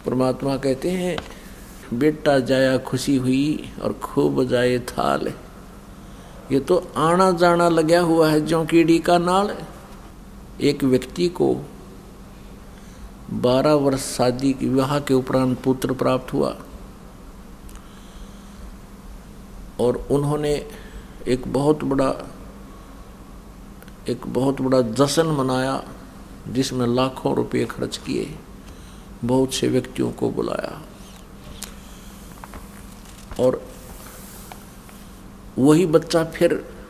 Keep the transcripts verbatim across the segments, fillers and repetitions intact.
परमात्मा कहते हैं बेटा जाया खुशी हुई और खूब जाए थाल। ये तो आना जाना लगा हुआ है ज्यों कीड़ी का नाल। एक व्यक्ति को बारह वर्ष शादी की विवाह के उपरांत पुत्र प्राप्त हुआ और उन्होंने एक बहुत बड़ा एक बहुत बड़ा जश्न मनाया जिसमें लाखों रुपए खर्च किए, बहुत से व्यक्तियों को बुलाया और वही बच्चा फिर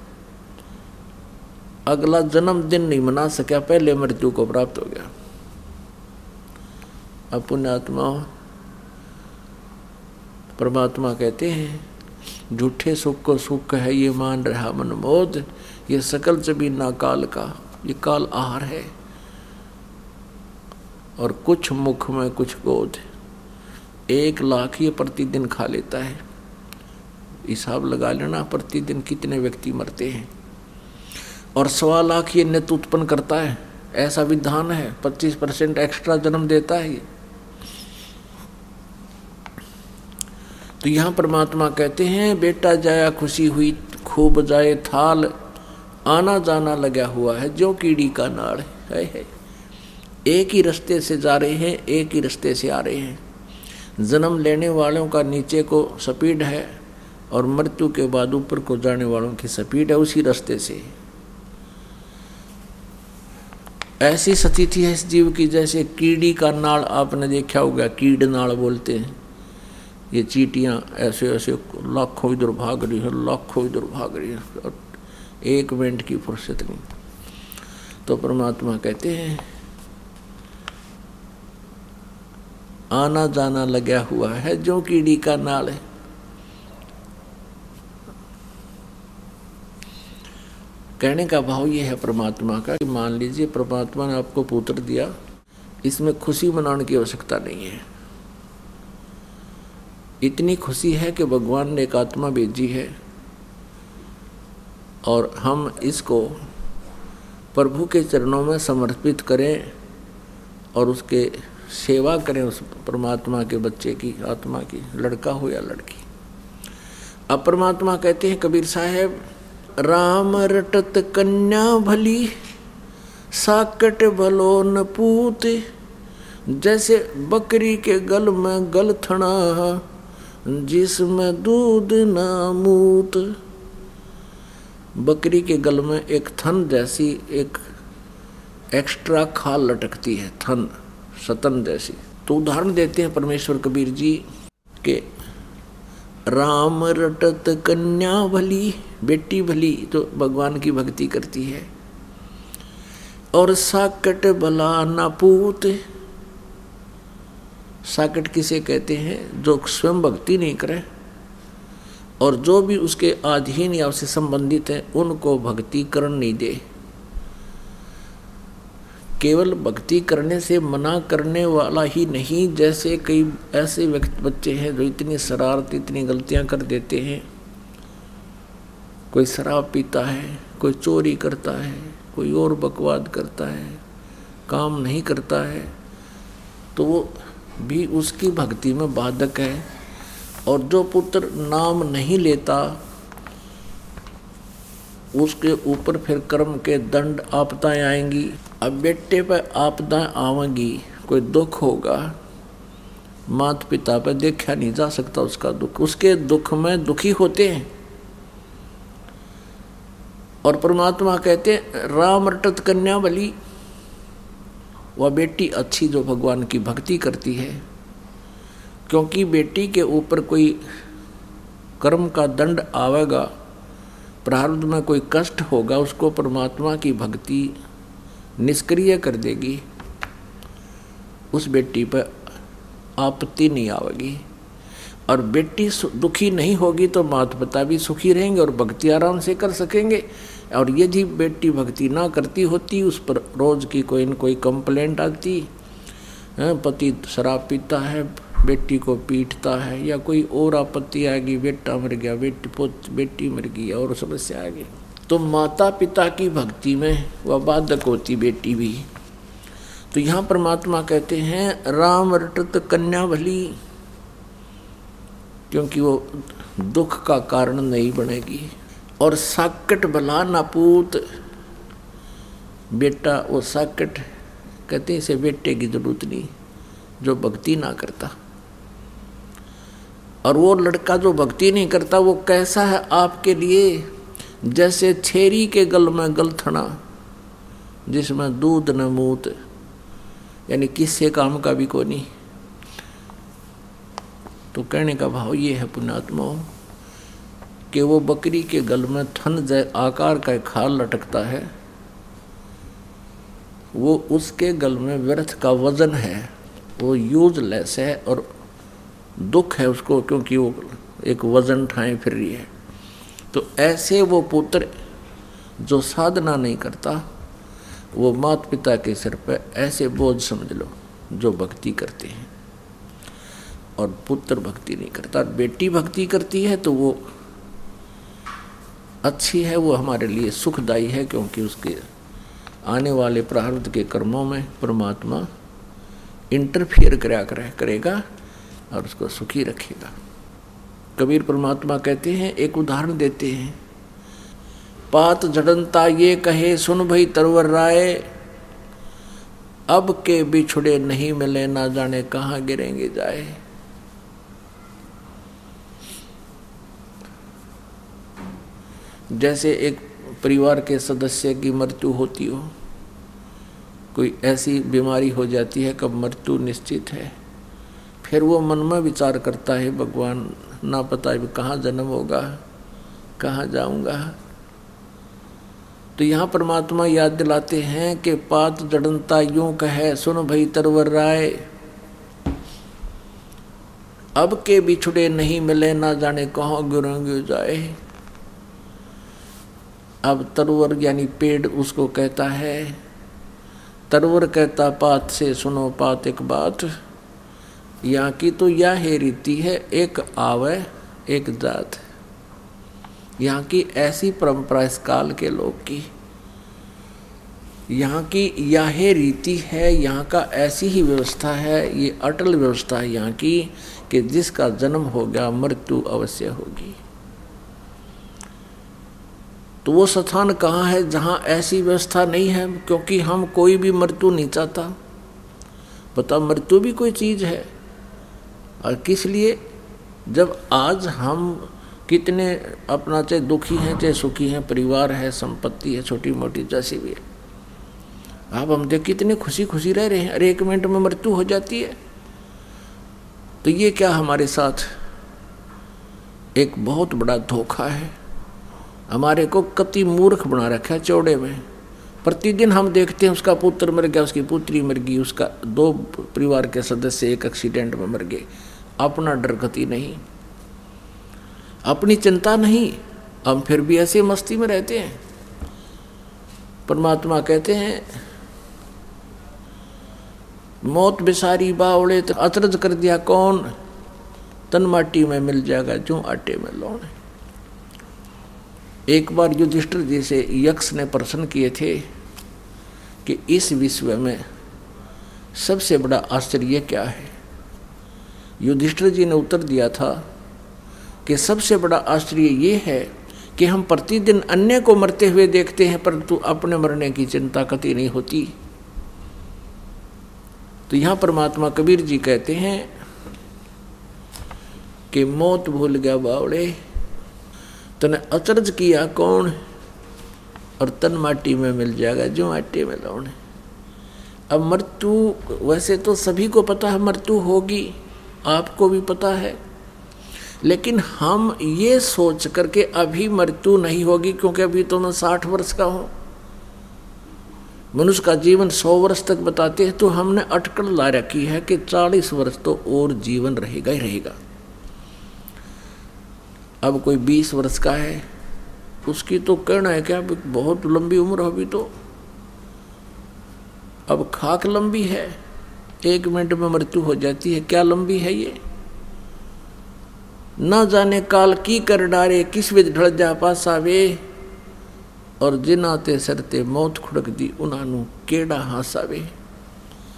अगला जन्मदिन नहीं मना सका, पहले मृत्यु को प्राप्त हो गया। अब पुण्यात्मा परमात्मा कहते हैं झूठे सुख को सुख है ये मान रहा मनमोद, ये सकल जबीना काल का, ये काल आहार है और कुछ मुख में कुछ गोद। एक लाख ये प्रतिदिन खा लेता है, हिसाब लगा लेना प्रतिदिन कितने व्यक्ति मरते हैं। और सवा लाख ये नित उत्पन्न करता है, ऐसा विधान है, पच्चीस परसेंट एक्स्ट्रा जन्म देता है ये। तो यहाँ परमात्मा कहते हैं बेटा जाया खुशी हुई खूब जाए थाल, आना जाना लगा हुआ है जो कीड़ी का नाड़ है, है। एक ही रास्ते से जा रहे हैं, एक ही रास्ते से आ रहे हैं। जन्म लेने वालों का नीचे को स्पीड है और मृत्यु के बाद ऊपर को जाने वालों की स्पीड है उसी रास्ते से। ऐसी स्थिति है इस जीव की जैसे कीड़ी का नाड़, आपने देखा होगा कीड़ नाड़ बोलते हैं। ये चींटियां ऐसे ऐसे लाखों इधर भाग रही है, लाखों इधर भाग रही है और एक मिनट की फुर्सत नहीं। तो परमात्मा कहते हैं आना जाना लगा हुआ है जो कीड़ी का नाल है। कहने का भाव ये है परमात्मा का कि मान लीजिए परमात्मा ने आपको पुत्र दिया, इसमें खुशी मनाने की आवश्यकता नहीं है। इतनी खुशी है कि भगवान ने एक आत्मा भेजी है और हम इसको प्रभु के चरणों में समर्पित करें और उसके सेवा करें, उस परमात्मा के बच्चे की, आत्मा की, लड़का हो या लड़की। अब परमात्मा कहते हैं कबीर साहब, राम रटत कन्या भली साकट भलो न पूत, जैसे बकरी के गल में गल थना जिसमें दूध न मूत। बकरी के गल में एक थन जैसी एक एक्स्ट्रा खाल लटकती है, थन सतन जैसी। तो उदाहरण देते हैं परमेश्वर कबीर जी के राम रटत कन्या भली, बेटी भली तो भगवान की भक्ति करती है, और साकट भला ना पूत। साकट किसे कहते हैं? जो स्वयं भक्ति नहीं करे और जो भी उसके अधीन या उससे संबंधित है उनको भक्ति करण नहीं दे। केवल भक्ति करने से मना करने वाला ही नहीं, जैसे कई ऐसे व्यक्ति बच्चे हैं जो इतनी शरारत इतनी गलतियां कर देते हैं। कोई शराब पीता है, कोई चोरी करता है, कोई और बकवाद करता है, काम नहीं करता है, तो वो भी उसकी भक्ति में बाधक है। और जो पुत्र नाम नहीं लेता उसके ऊपर फिर कर्म के दंड आपदाएं आएंगी। अब बेटे पर आपदाएं आवेंगी, कोई दुख होगा, माता पिता पर देखा नहीं जा सकता उसका दुख, उसके दुख में दुखी होते हैं। और परमात्मा कहते हैं राम रटत कन्या बली, वह बेटी अच्छी जो भगवान की भक्ति करती है, क्योंकि बेटी के ऊपर कोई कर्म का दंड आवेगा, प्रारब्ध में कोई कष्ट होगा, उसको परमात्मा की भक्ति निष्क्रिय कर देगी, उस बेटी पर आपत्ति नहीं आवेगी। और बेटी दुखी नहीं होगी तो माता पिता भी सुखी रहेंगे और भक्ति आराम से कर सकेंगे। और यदि बेटी भक्ति ना करती होती, उस पर रोज की कोई न कोई कंप्लेंट आती, पति शराब पीता है, बेटी को पीटता है, या कोई और आपत्ति आ गई, बेटा मर गया, बेटी पोत बेटी मर गई और समस्या आ गई, तो माता पिता की भक्ति में वह बाधक होती बेटी भी। तो यहाँ परमात्मा कहते हैं राम रटत कन्या भली, क्योंकि वो दुख का कारण नहीं बनेगी। और साकट भला नापूत, बेटा वो साकट कहते हैं इसे बेटे की जरूरत नहीं जो भक्ति ना करता। और वो लड़का जो भक्ति नहीं करता वो कैसा है आपके लिए, जैसे छेरी के गल में गलथना जिसमें दूध न मूत, यानी किससे काम का भी कोई नहीं। तो कहने का भाव ये है पुण्यात्मा कि वो बकरी के गल में थन जय आकार का खाल लटकता है, वो उसके गल में व्यर्थ का वजन है, वो यूजलेस है और दुख है उसको, क्योंकि वो एक वजन ठाए फिर रही है। तो ऐसे वो पुत्र जो साधना नहीं करता वो माता पिता के सिर पर ऐसे बोझ समझ लो जो भक्ति करते हैं। और पुत्र भक्ति नहीं करता, बेटी भक्ति करती है तो वो अच्छी है, वो हमारे लिए सुखदायी है, क्योंकि उसके आने वाले प्रारब्ध के कर्मों में परमात्मा इंटरफियर करा करेगा और उसको सुखी रखेगा। कबीर परमात्मा कहते हैं, एक उदाहरण देते हैं, पात जड़नता ये कहे सुन भई तरवर राय, अब के बिछुड़े नहीं मिले ना जाने कहाँ गिरेंगे जाए। जैसे एक परिवार के सदस्य की मृत्यु होती हो, कोई ऐसी बीमारी हो जाती है कब मृत्यु निश्चित है, फिर वो मन में विचार करता है भगवान ना पता है कहाँ जन्म होगा, कहाँ जाऊंगा। तो यहाँ परमात्मा याद दिलाते हैं कि पात जड़नता यूं कहे सुन भई तरवर राय, अब के बिछुड़े नहीं मिले ना जाने कहाँ गिरेंगे जाए। अब तरवर यानी पेड़ उसको कहता है, तरवर कहता पात से सुनो पात एक बात, यहाँ की तो यह है रीति है एक आवे एक जात। यहाँ की ऐसी परंपरा इस काल के लोग की, यहाँ की यह रीति है, यहाँ का ऐसी ही व्यवस्था है, ये अटल व्यवस्था है यहाँ की कि जिसका जन्म हो गया मृत्यु अवश्य होगी। तो वो स्थान कहाँ है जहाँ ऐसी व्यवस्था नहीं है, क्योंकि हम कोई भी मृत्यु नहीं चाहता। बता मृत्यु भी कोई चीज़ है, और किस लिए, जब आज हम कितने अपना चाहे दुखी हैं चाहे सुखी हैं, परिवार है, संपत्ति है, छोटी मोटी जैसी भी है, आप हम देख कितने खुशी खुशी रह रहे हैं, अरे एक मिनट में मृत्यु हो जाती है। तो ये क्या हमारे साथ एक बहुत बड़ा धोखा है, हमारे को कति मूर्ख बना रखा है चौड़े में। प्रतिदिन हम देखते हैं उसका पुत्र मर गया, उसकी पुत्री मर गई, उसका दो परिवार के सदस्य एक एक्सीडेंट में मर गए, अपना डर गति नहीं, अपनी चिंता नहीं, हम फिर भी ऐसे मस्ती में रहते हैं। परमात्मा कहते हैं मौत बिसारी बावड़े तो अचरज कर दिया कौन, तन माटी में मिल जाएगा जो आटे में लौन। एक बार युधिष्ठिर जी से यक्ष ने प्रश्न किए थे कि इस विश्व में सबसे बड़ा आश्चर्य क्या है। युधिष्ठिर जी ने उत्तर दिया था कि सबसे बड़ा आश्चर्य ये है कि हम प्रतिदिन अन्य को मरते हुए देखते हैं, परंतु अपने मरने की चिंता कभी नहीं होती। तो यहाँ परमात्मा कबीर जी कहते हैं कि मौत भूल गया बावड़े, तने अचरज किया कौन, और तन माटी में मिल जाएगा जो आटे में लौन। अब मृत्यु वैसे तो सभी को पता है मृत्यु होगी, आपको भी पता है, लेकिन हम ये सोच करके अभी मृत्यु नहीं होगी क्योंकि अभी तो मैं साठ वर्ष का हूँ, मनुष्य का जीवन सौ वर्ष तक बताते हैं, तो हमने अटकल ला रखी है कि चालीस वर्ष तो और जीवन रहेगा ही रहेगा। अब कोई बीस वर्ष का है, उसकी तो कहना है क्या बहुत लंबी उम्र होगी, तो अब खाक लंबी है, एक मिनट में मृत्यु हो जाती है, क्या लंबी है ये। न जाने काल की कर डारे किस विध ढल जा पासावे, और जिनाते सरते मौत खुड़क दी उन्हानू केड़ा हासावे।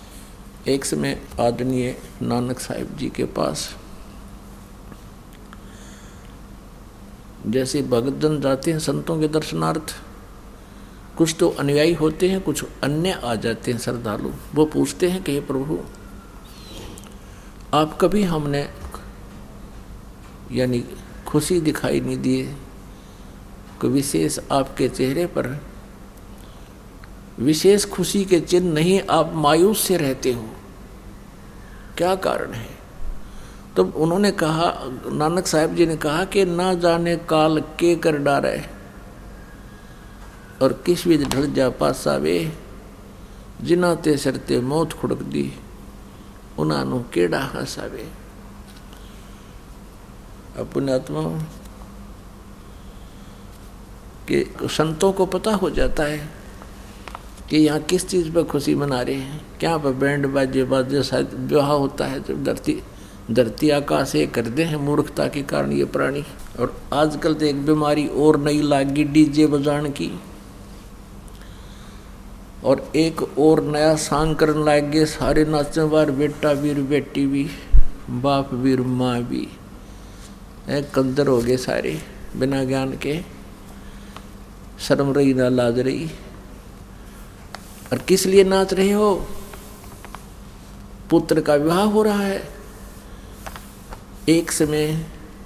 एक समय आदरणीय नानक साहिब जी के पास जैसे भगतजन जाते हैं संतों के दर्शनार्थ, कुछ तो अनुयायी होते हैं, कुछ अन्य आ जाते हैं श्रद्धालु। वो पूछते हैं कि हे प्रभु, आप कभी हमने यानी खुशी दिखाई नहीं दिए, कोई विशेष आपके चेहरे पर विशेष खुशी के चिन्ह नहीं, आप मायूस से रहते हो, क्या कारण है? तो उन्होंने कहा, नानक साहिब जी ने कहा कि ना जाने काल के कर डारे और किस विध ढल जा पासावे, जिन्हां ते सिर ते मौत खुड़क दी उन्हां नूं केड़ा हसावे। अपने आत्मा के संतों को पता हो जाता है कि यहाँ किस चीज़ पर खुशी मना रहे हैं, क्या पर बैंड बाजे बाजे शायद विवाह होता है। जब धरती धरती आकाश एक कर दे हैं मूर्खता के कारण ये प्राणी। और आजकल तो एक बीमारी और नई लागी डीजे बजाने की, और एक और नया सांग करने लग गए सारे नाचने बार, बेटा वीर बेटी भी, बाप वीर माँ भी, एक कंदर हो गए सारे बिना ज्ञान के, शर्म रही ना लाज रही। और किस लिए नाच रहे हो? पुत्र का विवाह हो रहा है। एक समय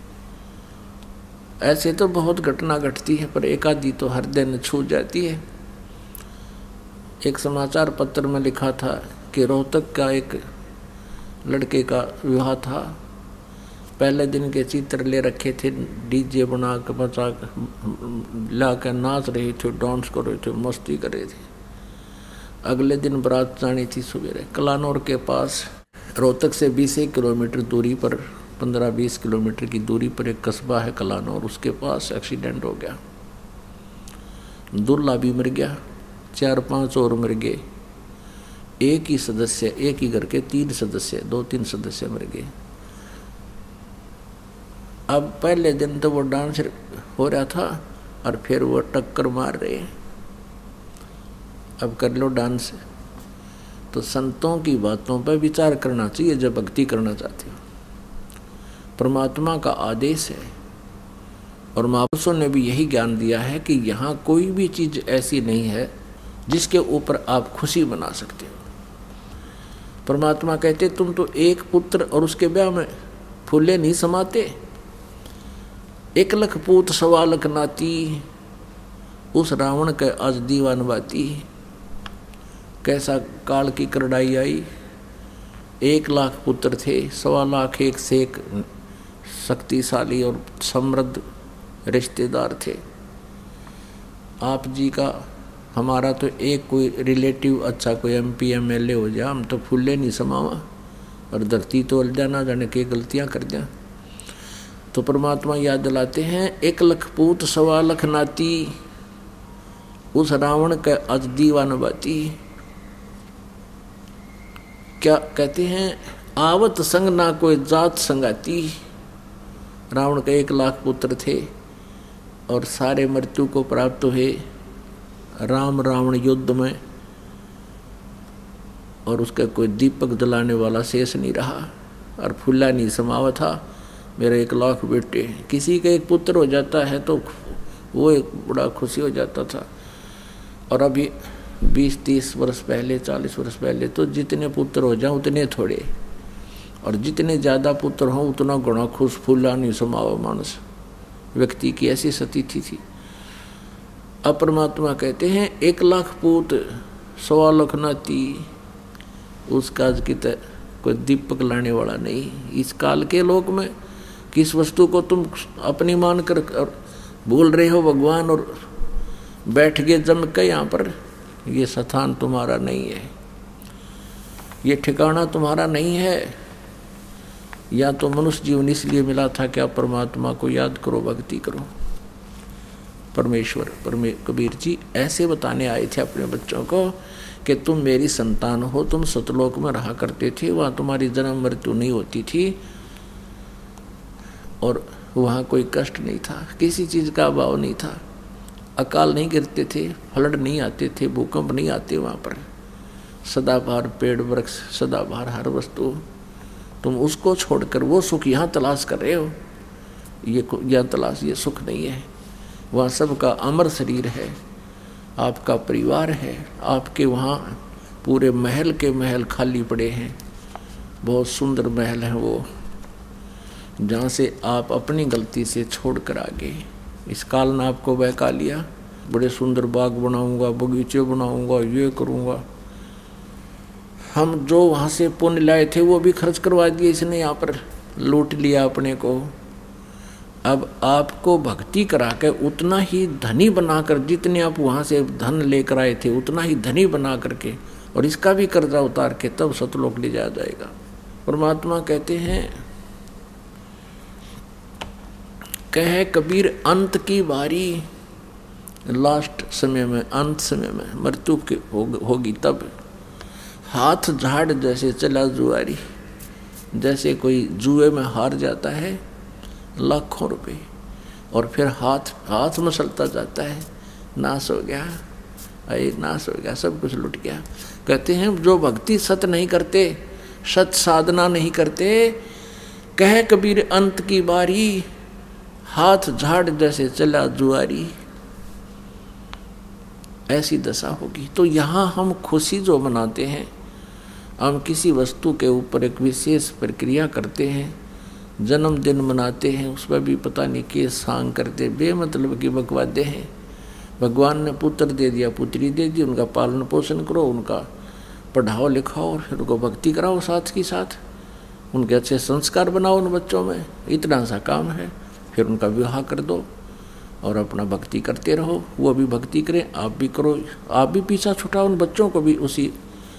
ऐसे तो बहुत घटना घटती है, पर एक आधी तो हर दिन छू जाती है। एक समाचार पत्र में लिखा था कि रोहतक का एक लड़के का विवाह था। पहले दिन के चित्र ले रखे थे, डीजे बना के बचा ला कर नाच रहे थे, डांस कर रहे थे, मस्ती कर रहे थे। अगले दिन बारात जानी थी सवेरे। कलानौर के पास रोहतक से बीस किलोमीटर दूरी पर, पंद्रह बीस किलोमीटर की दूरी पर एक कस्बा है कलानौर, उसके पास एक्सीडेंट हो गया। दूल्हा भी मर गया, चार पांच और मर गए। एक ही सदस्य, एक ही घर के तीन सदस्य, दो तीन सदस्य मर गए। अब पहले दिन तो वो डांस हो रहा था और फिर वो टक्कर मार रहे हैं, अब कर लो डांस। तो संतों की बातों पर विचार करना चाहिए जब भक्ति करना चाहते हो। परमात्मा का आदेश है और महापुरुषों ने भी यही ज्ञान दिया है कि यहाँ कोई भी चीज़ ऐसी नहीं है जिसके ऊपर आप खुशी मना सकते हो। परमात्मा कहते तुम तो एक पुत्र और उसके ब्याह में फूले नहीं समाते, एक लख पूत सवा लख नाती, उस रावण के आज दीवान बाती। कैसा काल की करड़ाई आई, एक लाख पुत्र थे, सवा लाख एक से एक शक्तिशाली और समृद्ध रिश्तेदार थे। आप जी का हमारा तो एक कोई रिलेटिव अच्छा कोई एमपी एमएलए हो जाए, हम तो फूले नहीं समावा और धरती तो उलझा ना जाने के गलतियां कर दें। तो परमात्मा याद दिलाते हैं, एक लख पूत सवा लख नाती, उस रावण का आज दीवान बाती। क्या कहते हैं, आवत संग ना कोई जात संगाती। रावण के एक लाख पुत्र थे और सारे मृत्यु को प्राप्त हुए राम रावण युद्ध में, और उसका कोई दीपक जलाने वाला शेष नहीं रहा और फूला नहीं समावा था। मेरे एक लाख बेटे, किसी का एक पुत्र हो जाता है तो वो एक बड़ा खुशी हो जाता था। और अभी बीस तीस वर्ष पहले, चालीस वर्ष पहले तो जितने पुत्र हो जाए उतने थोड़े, और जितने ज़्यादा पुत्र हों उतना गुणा खुश फूला नहीं समावा मानस। व्यक्ति की ऐसी स्थिति थी। अब परमात्मा कहते हैं, एक लाख पूत सवा लाख नाती, उस काज की तरह कोई दीपक लाने वाला नहीं। इस काल के लोक में किस वस्तु को तुम अपनी मान कर बोल रहे हो भगवान, और बैठ गए जम के यहाँ पर, ये स्थान तुम्हारा नहीं है, ये ठिकाना तुम्हारा नहीं है। या तो मनुष्य जीवन इसलिए मिला था कि आप परमात्मा को याद करो, भक्ति करो। परमेश्वर परमे कबीर जी ऐसे बताने आए थे अपने बच्चों को कि तुम मेरी संतान हो, तुम सतलोक में रहा करते थे, वहाँ तुम्हारी जन्म मृत्यु नहीं होती थी और वहाँ कोई कष्ट नहीं था, किसी चीज़ का अभाव नहीं था, अकाल नहीं गिरते थे, फ्लड नहीं आते थे, भूकंप नहीं आते वहाँ पर। सदाबहार पेड़ वृक्ष, सदाबहार हर वस्तु, तुम उसको छोड़कर वो सुख यहाँ तलाश कर रहे हो। ये यहाँ तलाश, ये सुख नहीं है। वहाँ सबका अमर शरीर है, आपका परिवार है, आपके वहाँ पूरे महल के महल खाली पड़े हैं, बहुत सुंदर महल हैं वो, जहाँ से आप अपनी गलती से छोड़ कर आ गए। इस काल ने आपको बहका लिया, बड़े सुंदर बाग बनाऊंगा, बगीचे बनाऊंगा, ये करूंगा। हम जो वहाँ से पुण्य लाए थे वो भी खर्च करवा दिए इसने, यहाँ पर लूट लिया अपने को। अब आपको भक्ति करा के उतना ही धनी बनाकर, जितने आप वहाँ से धन लेकर आए थे उतना ही धनी बना करके, और इसका भी कर्जा उतार के तब सतलोक ले जाया जाएगा। परमात्मा कहते हैं, कहे कबीर अंत की बारी, लास्ट समय में, अंत समय में मृत्यु की होगी तब, हाथ झाड़ जैसे चला जुआरी। जैसे कोई जुए में हार जाता है लाखों रुपए, और फिर हाथ हाथ मसलता जाता है, नाश हो गया, अरे नाश हो गया, सब कुछ लुट गया। कहते हैं जो भक्ति सत नहीं करते, सत साधना नहीं करते, कहे कबीर अंत की बारी, हाथ झाड़ जैसे चला जुआरी, ऐसी दशा होगी। तो यहाँ हम खुशी जो मनाते हैं, हम किसी वस्तु के ऊपर एक विशेष प्रक्रिया करते हैं, जन्मदिन मनाते हैं, उसमें भी पता नहीं के सांग करते, बेमतलब की बकवादे हैं। भगवान ने पुत्र दे दिया, पुत्री दे दी, उनका पालन पोषण करो, उनका पढ़ाओ लिखाओ, और फिर उनको भक्ति कराओ, साथ की साथ उनके अच्छे संस्कार बनाओ उन बच्चों में, इतना सा काम है। फिर उनका विवाह कर दो और अपना भक्ति करते रहो, वो भी भक्ति करें, आप भी करो, आप भी पीछा छुटाओ, उन बच्चों को भी उसी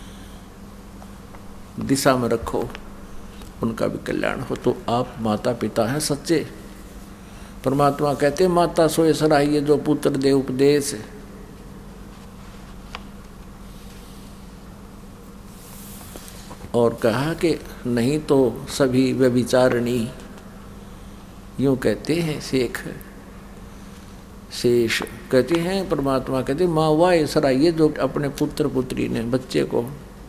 दिशा में रखो, उनका भी कल्याण हो। तो आप माता पिता हैं सच्चे। परमात्मा कहते माता सोए सराहिए जो पुत्र दे उपदेश। और कहा कि नहीं तो सभी व्यभिचारिणी, यूँ कहते हैं शेख शेष कहते हैं, परमात्मा कहते माँ वाए सराहिए जो अपने पुत्र पुत्री ने, बच्चे को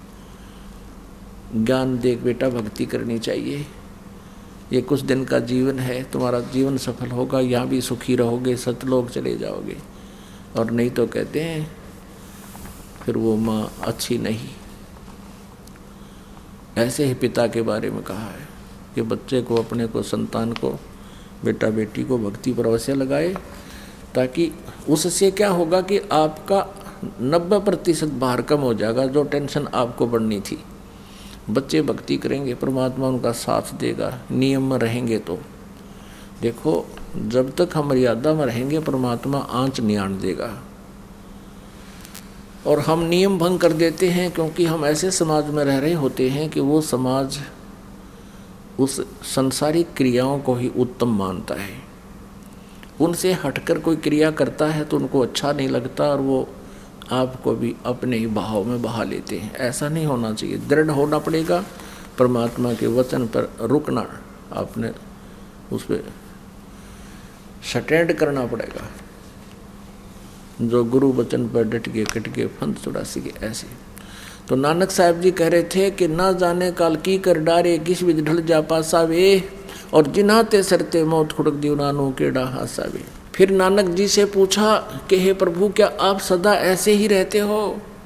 ज्ञान देख बेटा भक्ति करनी चाहिए, ये कुछ दिन का जीवन है, तुम्हारा जीवन सफल होगा, यहाँ भी सुखी रहोगे, सतलोक चले जाओगे। और नहीं तो कहते हैं फिर वो माँ अच्छी नहीं। ऐसे ही पिता के बारे में कहा है कि बच्चे को, अपने को, संतान को, बेटा बेटी को भक्ति पर अवश्य लगाए, ताकि उससे क्या होगा कि आपका नब्बे प्रतिशत भार कम हो जाएगा, जो टेंशन आपको बढ़नी थी। बच्चे भक्ति करेंगे, परमात्मा उनका साथ देगा, नियम में रहेंगे। तो देखो जब तक हम मर्यादा में रहेंगे परमात्मा आंच नहीं आने देगा। और हम नियम भंग कर देते हैं क्योंकि हम ऐसे समाज में रह रहे होते हैं कि वो समाज उस सांसारिक क्रियाओं को ही उत्तम मानता है। उनसे हटकर कोई क्रिया करता है तो उनको अच्छा नहीं लगता और वो आपको भी अपने ही बहाव में बहा लेते हैं। ऐसा नहीं होना चाहिए, दृढ़ होना पड़ेगा, परमात्मा के वचन पर रुकना, आपने उस पर स्टैंड करना पड़ेगा। जो गुरु वचन पर डट के कट के फंद चौरासी के ऐसे। तो नानक साहब जी कह रहे थे कि ना जाने काल की कर डारे, किस विध ढल जा पासा वे, और जिनाते सरते मौत खुड़क दीवानों केड़ा हासा वे। फिर नानक जी से पूछा कि हे प्रभु क्या आप सदा ऐसे ही रहते हो?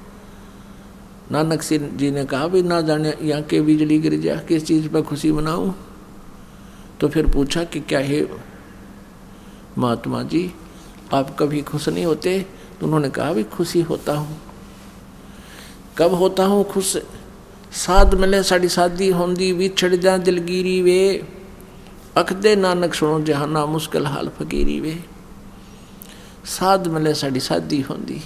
नानक जी ने कहा भी ना जाने यहाँ के बिजली गिर जा, किस चीज़ पर खुशी मनाऊं? तो फिर पूछा कि क्या हे महात्मा जी आप कभी खुश नहीं होते? तो उन्होंने कहा भी खुशी होता हूँ। कब होता हूँ खुश? साध मिले साड़ी शादी होंदी, विछड़ जा दिलगिरी वे, अख दे नानक सुनो जहाना मुश्किल हाल फकीरी वे। साध मिले साड़ी शादी होंदी।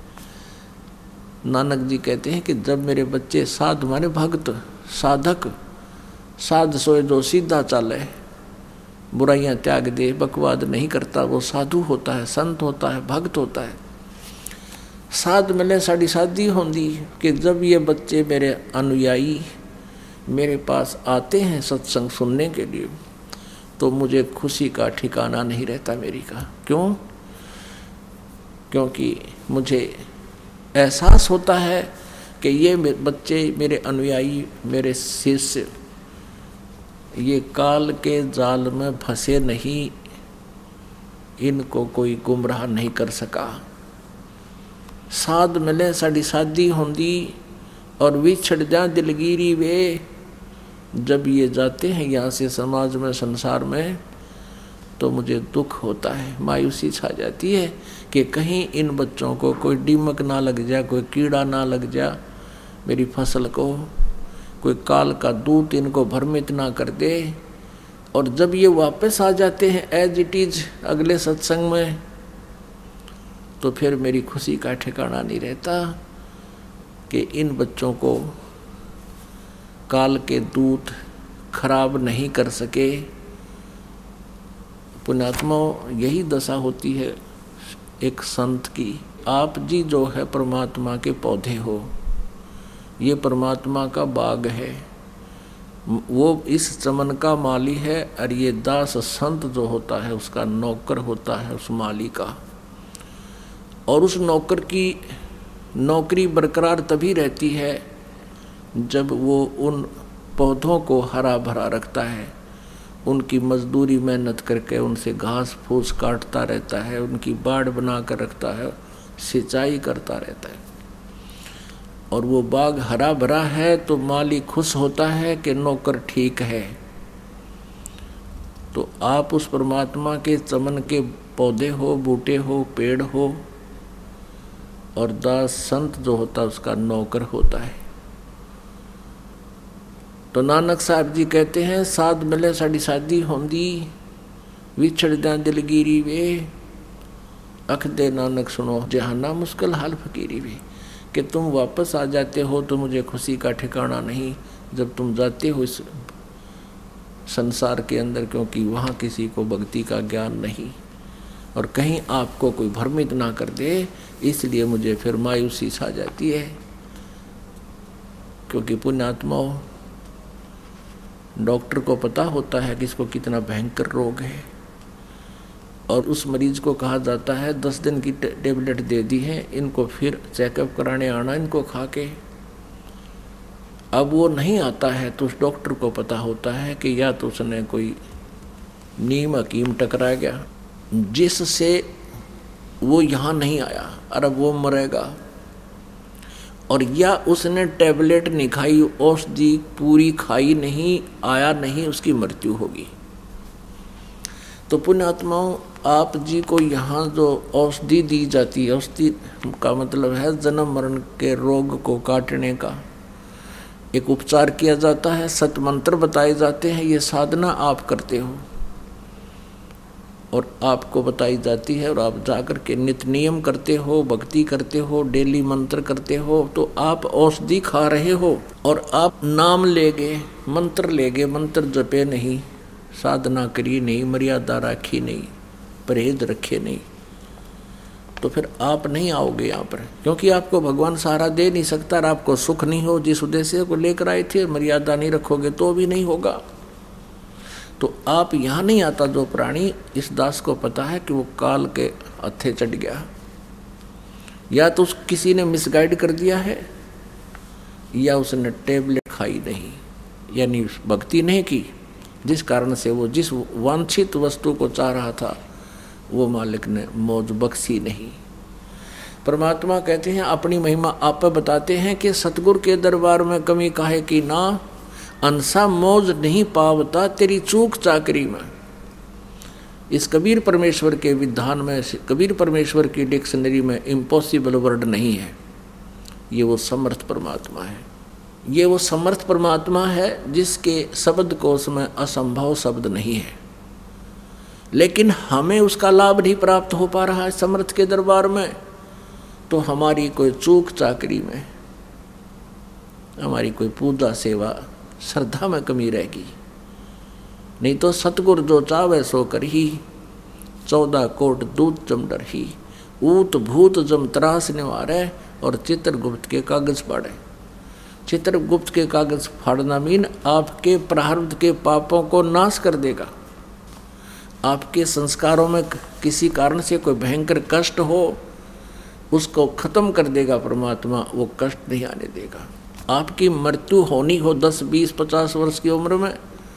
नानक जी कहते हैं कि जब मेरे बच्चे साध माने भक्त, साधक, साध सोए जो सीधा चाले, बुराइयां त्याग दे, बकवाद नहीं करता, वो साधु होता है, संत होता है, भक्त होता है। साध मिले साड़ी शादी होंदी कि जब ये बच्चे मेरे अनुयायी मेरे पास आते हैं सत्संग सुनने के लिए तो मुझे खुशी का ठिकाना नहीं रहता मेरी का। क्यों? क्योंकि मुझे एहसास होता है कि ये बच्चे, मेरे अनुयायी, मेरे शिष्य ये काल के जाल में फंसे नहीं, इनको कोई गुमराह नहीं कर सका। साध मिले साड़ी शादी होंदी और विछड़ जा दिलगिरी वे। जब ये जाते हैं यहाँ से समाज में, संसार में, तो मुझे दुख होता है, मायूसी छा जाती है कि कहीं इन बच्चों को कोई दीमक ना लग जा, कोई कीड़ा ना लग जा मेरी फसल को, कोई काल का दूत इनको भ्रमित ना कर दे। और जब ये वापस आ जाते हैं एज इट इज अगले सत्संग में, तो फिर मेरी खुशी का ठिकाना नहीं रहता कि इन बच्चों को काल के दूत खराब नहीं कर सके। पुण्यात्माओं, यही दशा होती है एक संत की। आप जी जो है परमात्मा के पौधे हो, ये परमात्मा का बाग है, वो इस चमन का माली है, और ये दास संत जो होता है उसका नौकर होता है, उस माली का। और उस नौकर की नौकरी बरकरार तभी रहती है जब वो उन पौधों को हरा भरा रखता है, उनकी मजदूरी मेहनत करके उनसे घास फूस काटता रहता है, उनकी बाड़ बना कर रखता है, सिंचाई करता रहता है। और वो बाग हरा भरा है तो माली खुश होता है कि नौकर ठीक है। तो आप उस परमात्मा के चमन के पौधे हो, बूटे हो, पेड़ हो, और दास संत जो होता उसका नौकर होता है। तो नानक साहब जी कहते हैं, साध मिले साड़ी शादी होंदी, विछड़ जा दिलगिरी वे। अख दे नानक सुनो जहाना मुश्किल हाल फकीरी वे। कि तुम वापस आ जाते हो तो मुझे खुशी का ठिकाना नहीं, जब तुम जाते हो इस संसार के अंदर, क्योंकि वहाँ किसी को भक्ति का ज्ञान नहीं, और कहीं आपको कोई भ्रमित ना कर दे, इसलिए मुझे फिर मायूसी छा जाती है। क्योंकि पुण्यात्माओं, डॉक्टर को पता होता है कि इसको कितना भयंकर रोग है, और उस मरीज को कहा जाता है दस दिन की टेबलेट दे दी है, इनको फिर चेकअप कराने आना, इनको खा के। अब वो नहीं आता है तो उस डॉक्टर को पता होता है कि या तो उसने कोई नीम हकीम टकरा गया जिससे वो यहाँ नहीं आया और अब वो मरेगा, और या उसने टेबलेट नहीं खाई, औषधि पूरी खाई नहीं, आया नहीं, उसकी मृत्यु होगी। तो पुण्यात्माओं, आप जी को यहाँ जो औषधि दी जाती है, औषधि का मतलब है जन्म मरण के रोग को काटने का एक उपचार किया जाता है, सतमंत्र बताए जाते हैं, ये साधना आप करते हो और आपको बताई जाती है, और आप जाकर के नित्य नियम करते हो, भक्ति करते हो, डेली मंत्र करते हो, तो आप औषधि खा रहे हो और आप नाम ले गए, मंत्र ले गए, मंत्र जपे नहीं, साधना करी नहीं, मर्यादा रखी नहीं, परहेज रखे नहीं, तो फिर आप नहीं आओगे यहाँ पर, क्योंकि आपको भगवान सहारा दे नहीं सकता, और आपको सुख नहीं हो जिस उद्देश्य को लेकर आए थे, मर्यादा नहीं रखोगे तो भी नहीं होगा। तो आप यहाँ नहीं आता जो प्राणी, इस दास को पता है कि वो काल के हत्थे चढ़ गया, या तो किसी ने मिसगाइड कर दिया है, या उसने टेबलेट खाई नहीं, यानी भक्ति नहीं की, जिस कारण से वो जिस वांछित वस्तु को चाह रहा था वो मालिक ने मौज बख्शी नहीं। परमात्मा कहते हैं, अपनी महिमा आप बताते हैं कि सतगुरु के दरबार में कमी काहे की ना, अंसा मौज नहीं पावता तेरी चूक चाकरी में। इस कबीर परमेश्वर के विधान में, कबीर परमेश्वर की डिक्शनरी में इम्पॉसिबल वर्ड नहीं है, ये वो समर्थ परमात्मा है, ये वो समर्थ परमात्मा है जिसके शब्द कोश में असंभव शब्द नहीं है। लेकिन हमें उसका लाभ नहीं प्राप्त हो पा रहा है समर्थ के दरबार में, तो हमारी कोई चूक चाकरी में, हमारी कोई पूजा सेवा श्रद्धा में कमी रहेगी। नहीं तो सतगुरु जो चावे सो कर ही, चौदह कोट दूत जम डर ही, ऊत भूत जम त्रास निवारे, और चित्रगुप्त के कागज फाड़े। चित्रगुप्त के कागज फाड़ना मीन आपके प्रारब्ध के पापों को नाश कर देगा। आपके संस्कारों में किसी कारण से कोई भयंकर कष्ट हो उसको खत्म कर देगा परमात्मा, वो कष्ट नहीं आने देगा। आपकी मृत्यु होनी हो दस बीस पचास वर्ष की उम्र में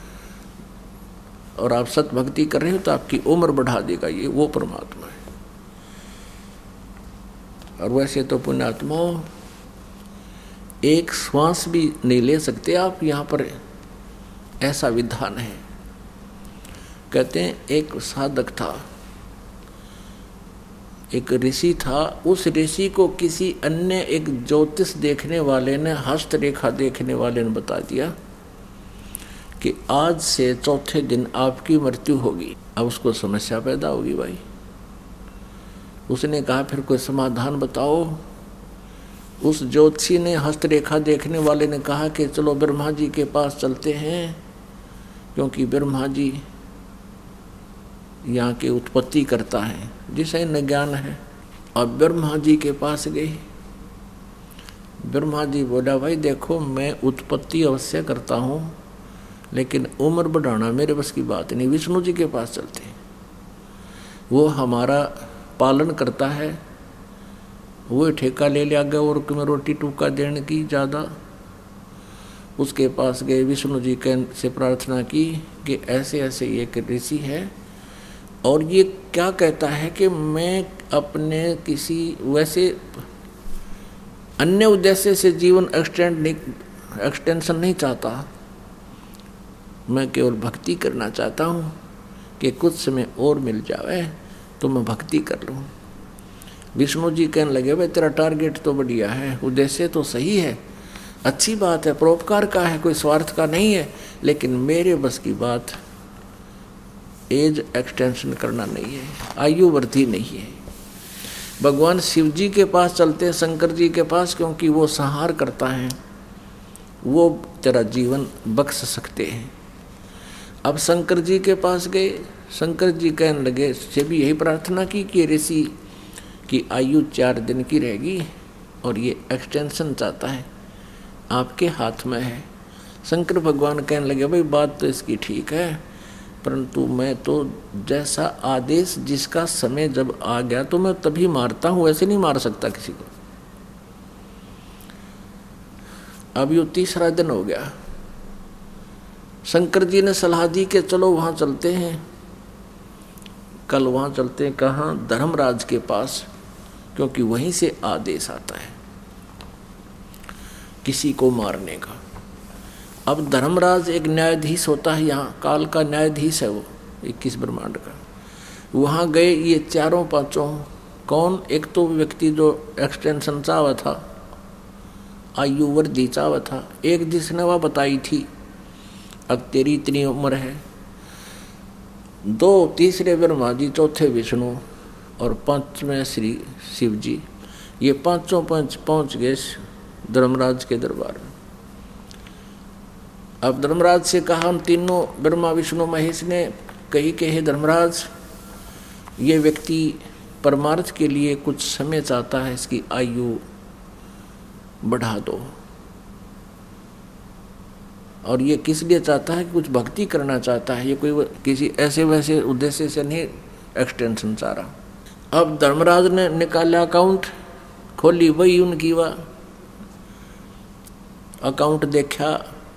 और आप सत भक्ति कर रहे हो तो आपकी उम्र बढ़ा देगा, ये वो परमात्मा है। और वैसे तो पुण्यात्मा एक श्वास भी नहीं ले सकते आप, यहाँ पर ऐसा विधान है। कहते हैं एक साधक था, एक ऋषि था, उस ऋषि को किसी अन्य एक ज्योतिष देखने वाले ने, हस्तरेखा देखने वाले ने बता दिया कि आज से चौथे दिन आपकी मृत्यु होगी। अब उसको समस्या पैदा होगी भाई। उसने कहा फिर कोई समाधान बताओ। उस ज्योतिषी ने, हस्तरेखा देखने वाले ने कहा कि चलो ब्रह्मा जी के पास चलते हैं, क्योंकि ब्रह्मा जी यहाँ की उत्पत्ति करता है, जिसे न ज्ञान है। अब ब्रह्मा जी के पास गए। ब्रह्मा जी बोला भाई देखो मैं उत्पत्ति अवश्य करता हूँ, लेकिन उम्र बढ़ाना मेरे बस की बात नहीं। विष्णु जी के पास चलते हैं, वो हमारा पालन करता है, वो ठेका ले लिया गया और तुम्हें रोटी टूका देने की ज़्यादा। उसके पास गए, विष्णु जी के से प्रार्थना की कि ऐसे ऐसे एक ऋषि है और ये क्या कहता है कि मैं अपने किसी वैसे अन्य उद्देश्य से जीवन एक्सटेंड नहीं एक्सटेंशन नहीं चाहता, मैं केवल भक्ति करना चाहता हूँ कि कुछ समय और मिल जाए तो मैं भक्ति कर लूँ। विष्णु जी कहने लगे भाई तेरा टारगेट तो बढ़िया है, उद्देश्य तो सही है, अच्छी बात है, परोपकार का है, कोई स्वार्थ का नहीं है, लेकिन मेरे बस की बात एज एक्सटेंशन करना नहीं है, आयु वृद्धि नहीं है। भगवान शिव जी के पास चलते हैं, शंकर जी के पास, क्योंकि वो संहार करता है, वो तेरा जीवन बख्श सकते हैं। अब शंकर जी के पास गए, शंकर जी कहने लगे, से भी यही प्रार्थना की कि ऋषि की आयु चार दिन की रहेगी और ये एक्सटेंशन चाहता है, आपके हाथ में है। शंकर भगवान कहने लगे भाई बात तो इसकी ठीक है, परंतु मैं तो जैसा आदेश जिसका समय जब आ गया तो मैं तभी मारता हूँ, ऐसे नहीं मार सकता किसी को। अब ये तीसरा दिन हो गया। शंकर जी ने सलाह दी कि चलो वहाँ चलते हैं, कल वहाँ चलते हैं। कहाँ? धर्मराज के पास, क्योंकि वहीं से आदेश आता है किसी को मारने का। अब धर्मराज एक न्यायाधीश होता है, यहाँ काल का न्यायाधीश है वो, इक्कीस ब्रह्मांड का। वहाँ गए ये चारों पांचों। कौन? एक तो व्यक्ति जो एक्सटेंशन चाहवा था, आयु वृद्धि चाहवा था, एक जिसने वह बताई थी अब तेरी इतनी उम्र है, दो तीसरे ब्रह्मा जी, चौथे विष्णु और पांचवें श्री शिव जी। ये पांचों पंच पहुँच गए धर्मराज के दरबार में। अब धर्मराज से कहा, हम तीनों ब्रह्मा विष्णु महेश ने कही कि हे धर्मराज, ये व्यक्ति परमार्थ के लिए कुछ समय चाहता है, इसकी आयु बढ़ा दो। और ये किस लिए चाहता है? कि कुछ भक्ति करना चाहता है, ये कोई किसी ऐसे वैसे उद्देश्य से नहीं एक्सटेंशन चाह रहा। अब धर्मराज ने निकाला अकाउंट, खोली वही उनकी वह अकाउंट, देखा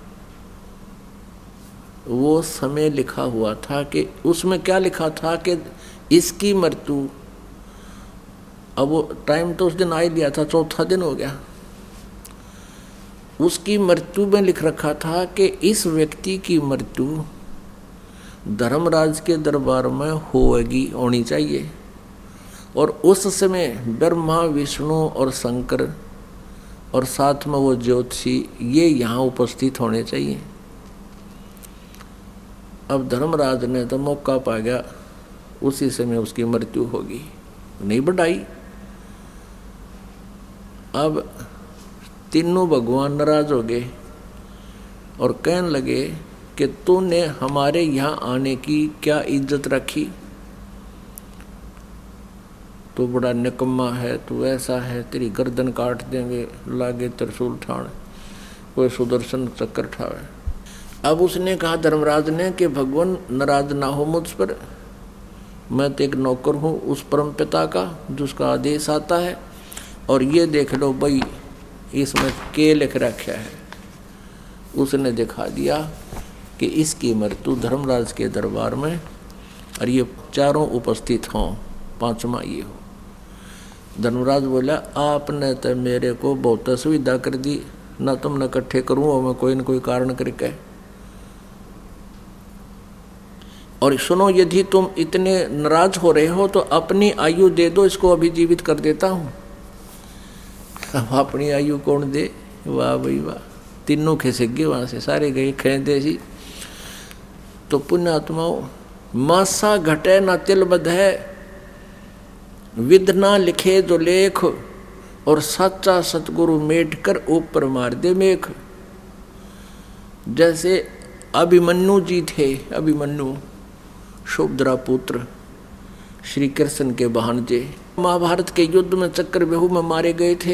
वो समय लिखा हुआ था कि उसमें क्या लिखा था कि इसकी मृत्यु, अब वो टाइम तो उस दिन आ ही लिया था, चौथा दिन हो गया। उसकी मृत्यु में लिख रखा था कि इस व्यक्ति की मृत्यु धर्मराज के दरबार में होगी, होनी चाहिए, और उस समय ब्रह्मा विष्णु और शंकर और साथ में वो ज्योतिषी ये यहाँ उपस्थित होने चाहिए। अब धर्मराज ने तो मौका पा गया, उसी समय उसकी मृत्यु होगी, नहीं बढ़ाई। अब तीनों भगवान नाराज हो गए और कहने लगे कि तूने हमारे यहाँ आने की क्या इज्जत रखी, तो बड़ा निकम्मा है, तू ऐसा है, तेरी गर्दन काट देंगे, लागे त्रिशूल ठाण, कोई सुदर्शन चक्कर ठावे। अब उसने कहा धर्मराज ने कि भगवान नाराज ना हो मुझ पर, मैं तो एक नौकर हूँ उस परम पिता का जिसका आदेश आता है, और ये देख लो भाई इसमें के लिख रखा है। उसने दिखा दिया कि इसकी मृत्यु धर्मराज के दरबार में, और ये चारों उपस्थित हों, पांचवा ये हो। धर्मराज बोला आपने तो मेरे को बहुत सुविधा कर दी, ना तुमने इकट्ठे करूँ और मैं कोई न कोई कारण करके। और सुनो, यदि तुम इतने नाराज हो रहे हो तो अपनी आयु दे दो, इसको अभी जीवित कर देता हूँ। अब अपनी आयु कौन दे? वाह भाई वाह, तीनों खिसक गए वहाँ से, सारे गए खेदे सी। तो पुण्यात्माओं, मासा घटे ना तिल बध है, विद ना लिखे जो लेख, और सच्चा सतगुरु मेट कर ऊपर मार दे मेख। जैसे अभिमन्यु जी थे, अभिमन्यु सुभद्रा पुत्र श्री कृष्ण के भांजे, महाभारत के युद्ध में चक्रव्यूह में मारे गए थे।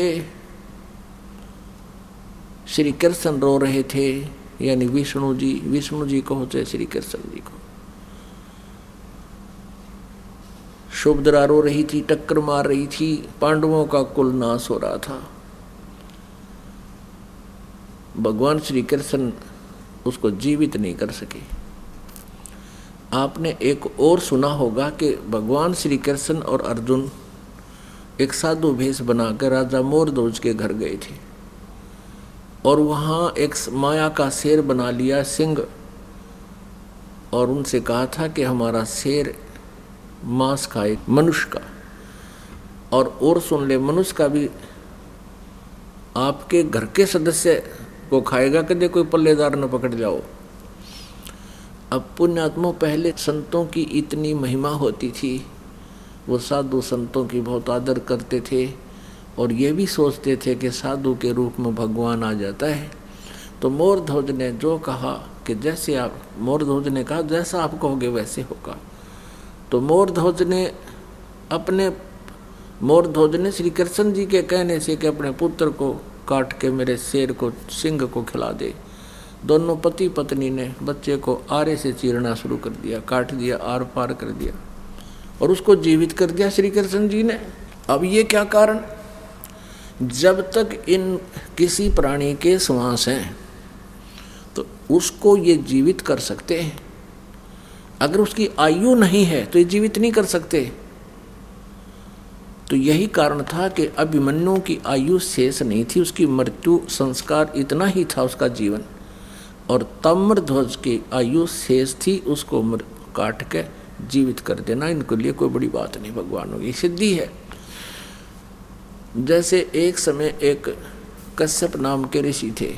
श्री कृष्ण रो रहे थे, यानी विष्णु जी, विष्णु जी को होते श्री कृष्ण जी को। सुभद्रा रो रही थी, टक्कर मार रही थी, पांडवों का कुल नाश हो रहा था। भगवान श्री कृष्ण उसको जीवित नहीं कर सके। आपने एक और सुना होगा कि भगवान श्री कृष्ण और अर्जुन एक साधु भेष बनाकर राजा मोरध्वज के घर गए थे, और वहाँ एक माया का शेर बना लिया, सिंह, और उनसे कहा था कि हमारा शेर मांस खाए मनुष्य का। और और सुन ले, मनुष्य का भी आपके घर के सदस्य को खाएगा, कदे कोई पल्लेदार न पकड़ जाओ। अब पुण्यात्मा, पहले संतों की इतनी महिमा होती थी, वो साधु संतों की बहुत आदर करते थे, और ये भी सोचते थे कि साधु के रूप में भगवान आ जाता है। तो मोरध्वज ने जो कहा कि जैसे आप, मोरध्वज ने कहा जैसा आप कहोगे वैसे होगा। तो मोरध्वज ने अपने मोरध्वज ने श्री कृष्ण जी के कहने से कि अपने पुत्र को काट के मेरे शेर को, सिंह को खिला दे। दोनों पति पत्नी ने बच्चे को आरे से चीरना शुरू कर दिया, काट दिया, आर पार कर दिया, और उसको जीवित कर दिया श्री कृष्ण जी ने। अब ये क्या कारण? जब तक इन किसी प्राणी के श्वास हैं तो उसको ये जीवित कर सकते हैं, अगर उसकी आयु नहीं है तो ये जीवित नहीं कर सकते। तो यही कारण था कि अभिमन्यु की आयु शेष नहीं थी, उसकी मृत्यु संस्कार इतना ही था उसका जीवन, और ताम्रध्वज की आयु शेष थी, उसको काट के जीवित कर देना इनके लिए कोई बड़ी बात नहीं, भगवानों की सिद्धि है। जैसे एक समय एक कश्यप नाम के ऋषि थे,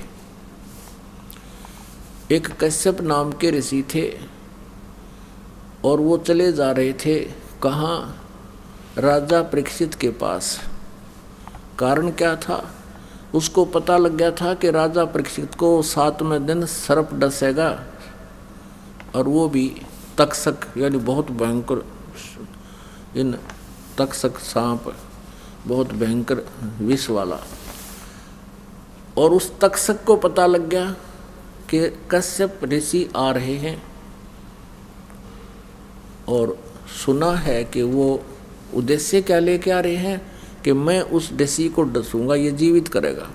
एक कश्यप नाम के ऋषि थे, और वो चले जा रहे थे कहाँ? राजा परीक्षित के पास। कारण क्या था? उसको पता लग गया था कि राजा परीक्षित को सातवें दिन सर्प डसेगा, और वो भी तक्षक, यानी बहुत भयंकर, इन तक्षक सांप बहुत भयंकर विष वाला। और उस तक्षक को पता लग गया कि कश्यप ऋषि आ रहे हैं, और सुना है कि वो उद्देश्य क्या लेके आ रहे हैं कि मैं उस ऋषि को डसूंगा, ये जीवित करेगा।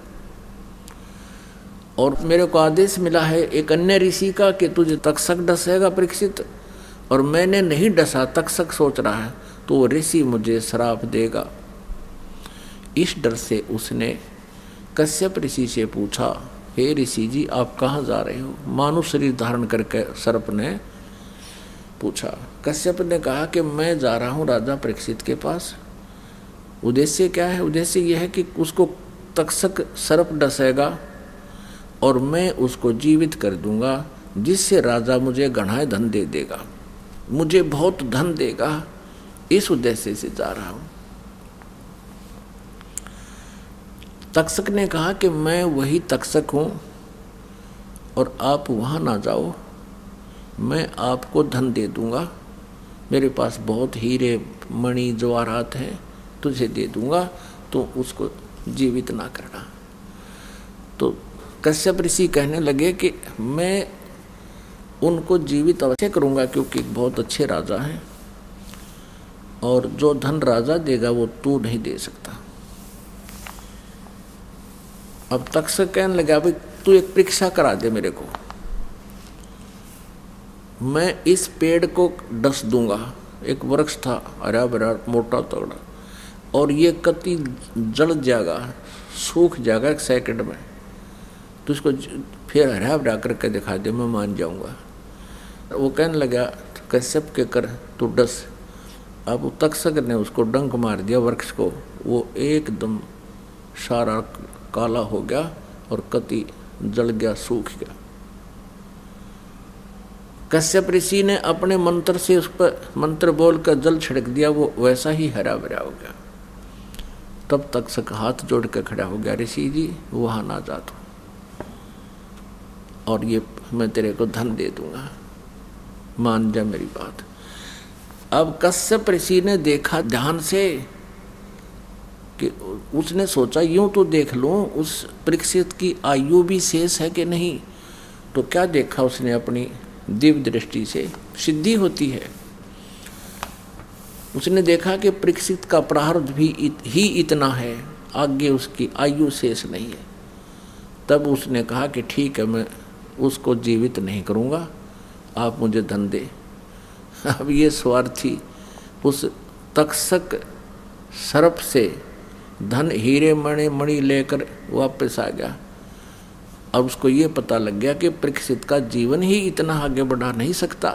और मेरे को आदेश मिला है एक अन्य ऋषि का कि तुझे तक्षक डसेगा परीक्षित, और मैंने नहीं डसा, तक्षक सोच रहा है, तो वो ऋषि मुझे श्राप देगा। इस डर से उसने कश्यप ऋषि से पूछा, हे ऋषि जी आप कहाँ जा रहे हो? मानव शरीर धारण करके सर्प ने पूछा। कश्यप ने कहा कि मैं जा रहा हूँ राजा परीक्षित के पास। उद्देश्य क्या है? उद्देश्य यह है कि उसको तक्षक सर्प डसेगा और मैं उसको जीवित कर दूंगा, जिससे राजा मुझे घना धन दे देगा, मुझे बहुत धन देगा। इस उद्देश्य से जा रहा हूँ। तक्षक ने कहा कि मैं वही तक्षक हूँ और आप वहाँ ना जाओ, मैं आपको धन दे दूंगा, मेरे पास बहुत हीरे मणि जवाहरात हैं, तुझे दे दूंगा, तो उसको जीवित ना करना। तो कश्यप ऋषि कहने लगे कि मैं उनको जीवित अवश्य करूंगा, क्योंकि बहुत अच्छे राजा हैं और जो धन राजा देगा वो तू नहीं दे सकता। अब तक से कहने लगा भाई तू एक परीक्षा करा दे मेरे को, मैं इस पेड़ को डस दूंगा। एक वृक्ष था हरा भरा मोटा तगड़ा, और ये कति जड़ जाएगा, सूख जाएगा एक सेकंड में, तो इसको फिर हरा भरा करके दिखा दे, मैं मान जाऊंगा। वो कहने लगा कश्यप के कर तू डस। अब तक्षक ने उसको डंक मार दिया वृक्ष को, वो एकदम सारा काला हो गया और कति जल गया, सूख गया। कश्यप ऋषि ने अपने मंत्र से उस पर मंत्र बोलकर जल छिड़क दिया, वो वैसा ही हरा भरा हो गया। तब तक्षक हाथ जोड़ कर खड़ा हो गया, ऋषि जी वहां ना जा तू, और ये मैं तेरे को धन दे दूंगा, मान जा मेरी बात। अब कश्यप ऋषि ने देखा ध्यान से कि उसने सोचा यूं तो देख लूं उस परीक्षित की आयु भी शेष है कि नहीं। तो क्या देखा उसने, अपनी दिव्य दृष्टि से, सिद्धि होती है, उसने देखा कि परीक्षित का प्रारब्ध भी इत, ही इतना है, आगे उसकी आयु शेष नहीं है। तब उसने कहा कि ठीक है, मैं उसको जीवित नहीं करूंगा, आप मुझे धन दे। अब ये स्वार्थी उस तक्षक सर्प से धन हीरे मणि मणि लेकर वापस आ गया। अब उसको ये पता लग गया कि परीक्षित का जीवन ही इतना आगे बढ़ा नहीं सकता।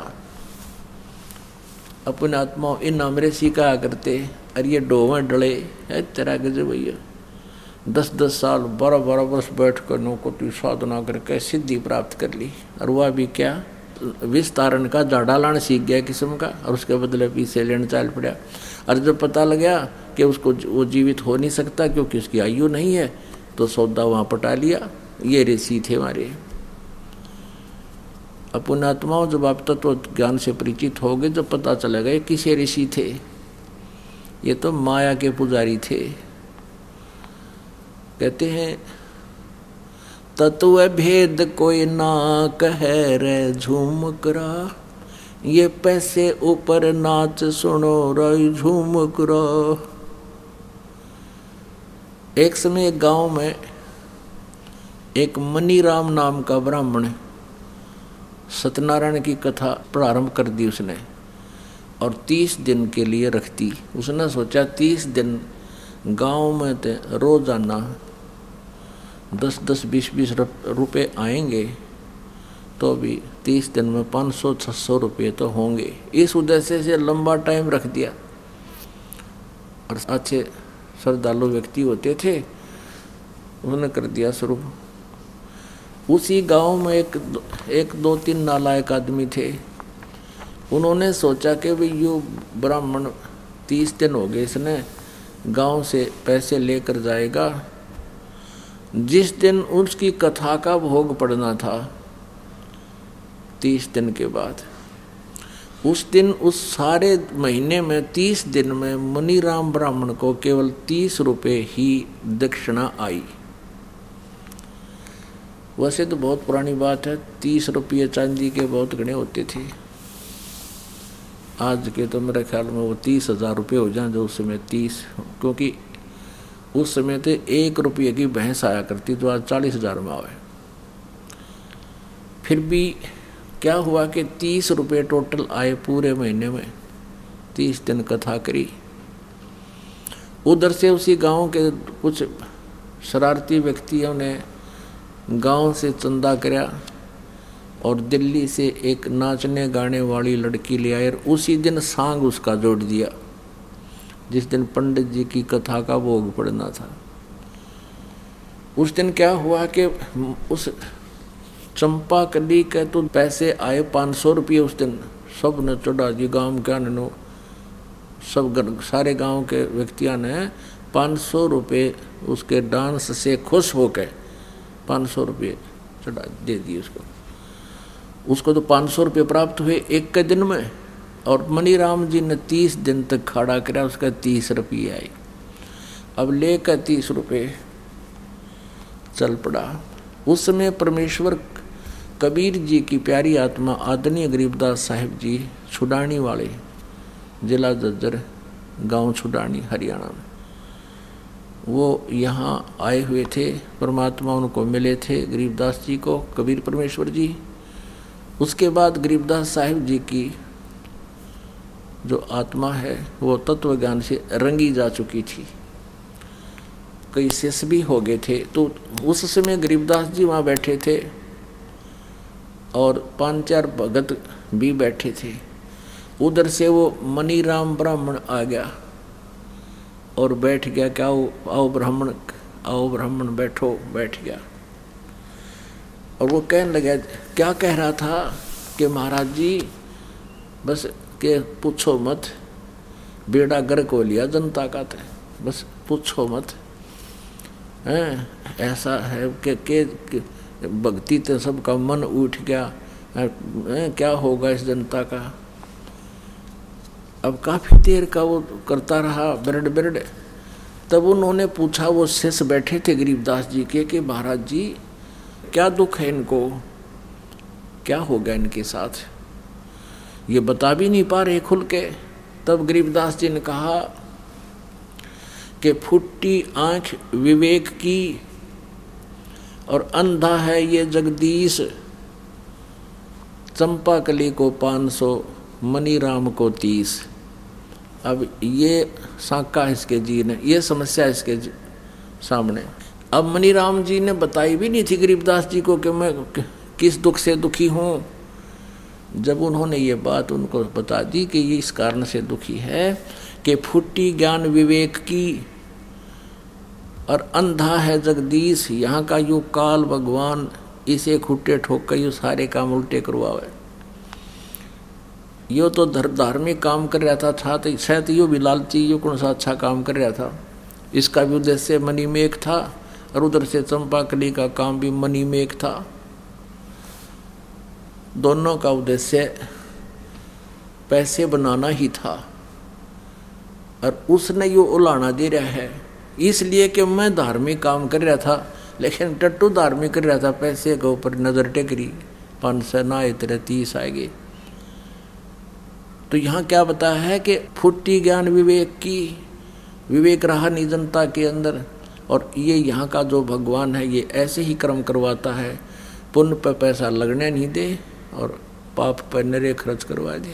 अपने आत्मा इन अमरे सीखा करते, अरे ये डोवे डले है तेरा गजब भैया, दस दस साल बारह बारह वर्ष बैठ कर नौकोटी साधना करके सिद्धि प्राप्त कर ली, और वह भी क्या विस्तारण का जाड़ा लाना सीख गया किस्म का, और उसके बदले पीछे लेने चाल पड़ा। और जब पता लग गया कि उसको वो जीवित हो नहीं सकता क्योंकि उसकी आयु नहीं है, तो सौदा वहाँ पटा लिया। ये ऋषि थे हमारे। अपन आत्माओं जब आप तत्व ज्ञान से परिचित हो गए, जब पता चलेगा ये किसे ऋषि थे, ये तो माया के पुजारी थे। कहते हैं तत्व भेद कोई ना कहे रे झूम करा, ये पैसे ऊपर नाच सुनो राय झूम करा। एक समय एक गांव में एक मनीराम नाम का ब्राह्मण सत्यनारायण की कथा प्रारंभ कर दी उसने, और तीस दिन के लिए रख दी। उसने सोचा तीस दिन गांव में ते रोजाना दस दस बीस बीस रुपये आएंगे, तो भी तीस दिन में पाँच सौ छः सौ रुपये तो होंगे। इस उद्देश्य से लंबा टाइम रख दिया, और अच्छे श्रद्धालु व्यक्ति होते थे, उन्होंने कर दिया शुरू। उसी गांव में एक एक दो तीन नालायक आदमी थे, उन्होंने सोचा कि भाई यो ब्राह्मण तीस दिन हो गए इसने गांव से पैसे लेकर जाएगा, जिस दिन उसकी कथा का भोग पड़ना था तीस दिन के बाद, उस दिन उस सारे महीने में तीस दिन में मनीराम ब्राह्मण को केवल तीस रुपये ही दक्षिणा आई। वैसे तो बहुत पुरानी बात है, तीस रुपये चांदी के बहुत गणे होते थे, आज के तो मेरे ख्याल में वो तीस हजार रुपये हो जाए जो उस समय तीस, क्योंकि उस समय तो एक रुपये की भैंस आया करती, तो आज चालीस हजार में आवे। फिर भी क्या हुआ कि तीस रुपये टोटल आए पूरे महीने में, तीस दिन कथा करी। उधर से उसी गांव के कुछ शरारती व्यक्तियों ने गांव से चंदा कराया और दिल्ली से एक नाचने गाने वाली लड़की ले आए, और उसी दिन सांग उसका जोड़ दिया जिस दिन पंडित जी की कथा का भोग पड़ना था। उस दिन क्या हुआ कि उस चंपा कली के तो पैसे आए पाँच सौ रुपये उस दिन, सब ने चढ़ा दी, गांव के नो सब सारे गांव के व्यक्तियों ने पाँच सौ रुपये उसके डांस से खुश होकर पाँच सौ रुपये चढ़ा दे दिए उसको। उसको तो पाँच सौ रुपये प्राप्त हुए एक के दिन में, और मनीराम जी ने तीस दिन तक खड़ा करा, उसका तीस रुपये आई। अब लेकर तीस रुपये चल पड़ा। उस समय परमेश्वर कबीर जी की प्यारी आत्मा आदरणीय गरीबदास साहिब जी छुडानी वाले, जिला जज्जर, गांव छुडानी, हरियाणा में, वो यहाँ आए हुए थे, परमात्मा उनको मिले थे गरीबदास जी को, कबीर परमेश्वर जी। उसके बाद गरीबदास साहिब जी की जो आत्मा है वो तत्व ज्ञान से रंगी जा चुकी थी, कई शेष भी हो गए थे। तो उस समय गरीबदास जी वहाँ बैठे थे और पांच चार भगत भी बैठे थे। उधर से वो मनीराम ब्राह्मण आ गया और बैठ गया। क्या आओ, आओ ब्राह्मण, आओ ब्राह्मण बैठो, बैठ गया। और वो कहने लगा, क्या कह रहा था कि महाराज जी बस के पूछो मत, बेड़ा गर्क हो लिया जनता का था, बस पूछो मत। हैं ऐसा है कि, कि, कि भक्ति तो सबका मन उठ गया है, क्या होगा इस जनता का। अब काफी देर का वो करता रहा बिरड बिरड। तब उन्होंने पूछा, वो शिष्य बैठे थे गरीबदास जी के, कि महाराज जी क्या दुख है इनको, क्या हो गया इनके साथ, ये बता भी नहीं पा रहे खुल के। तब गरीबदास जी ने कहा कि फुट्टी आंख विवेक की और अंधा है ये जगदीश, चंपा कली को पाँच सौ मनीराम को तीस। अब ये साका इसके जी ने, ये समस्या इसके सामने। अब मनीराम जी ने बताई भी नहीं थी गरीबदास जी को कि मैं किस दुख से दुखी हूँ। जब उन्होंने ये बात उनको बता दी कि ये इस कारण से दुखी है कि फुट्टी ज्ञान विवेक की और अंधा है जगदीश, यहाँ का यू काल भगवान इसे खुट्टे ठोक कर यू सारे काम उल्टे करवावे। यो तो धार्मिक काम कर रहा था, था तो शायद यो भी लालची, यो कौन सा अच्छा काम कर रहा था। इसका भी उद्देश्य मणिमेघ था और उधर से चंपाकली का काम भी मणिमेघ था। दोनों का उद्देश्य पैसे बनाना ही था और उसने यो उलाना दे रहा है इसलिए कि मैं धार्मिक काम कर रहा था, लेकिन टट्टू धार्मिक कर रहा था, पैसे के ऊपर नजर टेकरी, पाँच सौ ना इतने तीस आएंगे। तो यहाँ क्या बताया है कि फुट्टी ज्ञान विवेक की, विवेक रहा नहीं जनता के अंदर। और ये यहाँ का जो भगवान है ये ऐसे ही कर्म करवाता है, पुण्य पर पैसा लगने नहीं दे और पाप पर नरे खर्च करवा दे।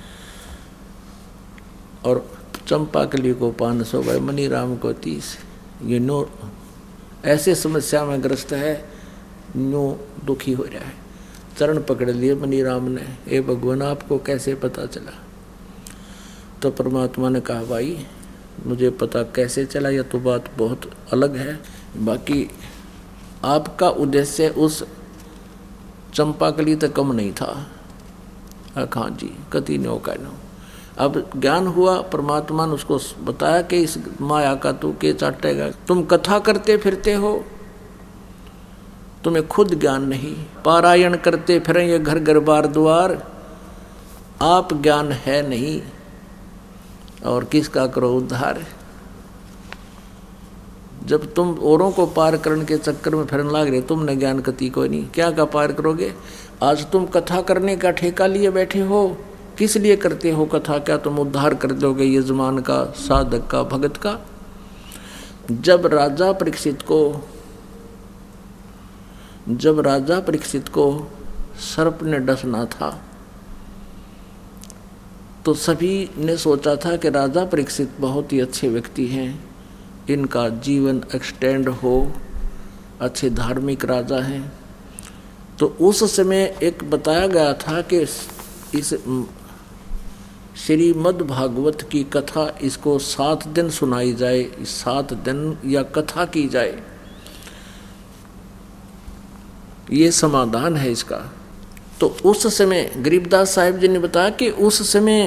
और चंपाकली को पाँच सौ भाई मनीराम को तीस, ये नो ऐसे समस्या में ग्रस्त है, नो दुखी हो रहा है। चरण पकड़ लिए मनीराम ने, ए भगवान आपको कैसे पता चला। तो परमात्मा ने कहा, भाई मुझे पता कैसे चला यह तो बात बहुत अलग है, बाकी आपका उद्देश्य उस चंपाकली तक कम नहीं था। हाँ जी, कति नो कहना। अब ज्ञान हुआ, परमात्मा ने उसको बताया कि इस माया का तू के चाटेगा, तुम कथा करते फिरते हो, तुम्हें खुद ज्ञान नहीं, पारायण करते फिरें ये घर घर बार द्वार, आप ज्ञान है नहीं और किसका करो उद्धार। जब तुम औरों को पार करने के चक्कर में फिरने लग रहे, तुमने ज्ञान कति को नहीं, क्या का पार करोगे। आज तुम कथा करने का ठेका लिए बैठे हो, किस लिए करते हो कथा, क्या तुम उद्धार कर दोगे यजमान का, साधक का, भगत का। जब राजा परीक्षित को जब राजा परीक्षित को सर्प ने डसना था तो सभी ने सोचा था कि राजा परीक्षित बहुत ही अच्छे व्यक्ति हैं, इनका जीवन एक्सटेंड हो, अच्छे धार्मिक राजा हैं। तो उस समय एक बताया गया था कि इस श्रीमद् भागवत की कथा इसको सात दिन सुनाई जाए, सात दिन या कथा की जाए, ये समाधान है इसका। तो उस समय गरीबदास साहिब जी ने बताया कि उस समय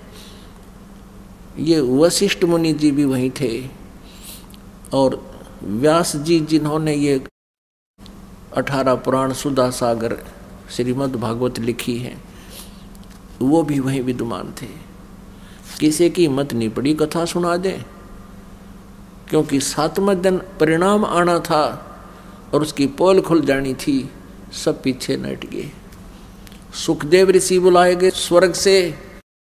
ये वशिष्ठ मुनि जी भी वहीं थे और व्यास जी जिन्होंने ये अठारह पुराण सुधा सागर श्रीमद् भागवत लिखी है वो भी वहीं विद्यमान थे। किसी की हिम्मत नहीं पड़ी कथा सुना दे, क्योंकि सातवें दिन परिणाम आना था और उसकी पोल खुल जानी थी, सब पीछे नट गए। सुखदेव ऋषि बुलाए गए स्वर्ग से,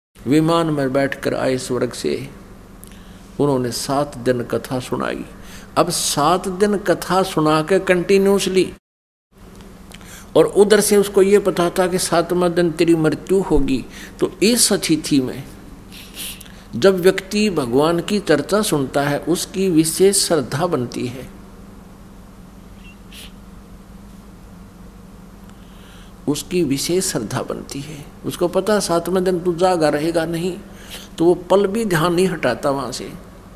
विमान में बैठकर आए स्वर्ग से, उन्होंने सात दिन कथा सुनाई। अब सात दिन कथा सुना के कंटिन्यूसली, और उधर से उसको ये पता था कि सातवां दिन तेरी मृत्यु होगी। तो इस अतिथि में जब व्यक्ति भगवान की चर्चा सुनता है उसकी विशेष श्रद्धा बनती है, उसकी विशेष श्रद्धा बनती है। उसको पता सातवें दिन तू जागा रहेगा नहीं, तो वो पल भी ध्यान नहीं हटाता वहां से।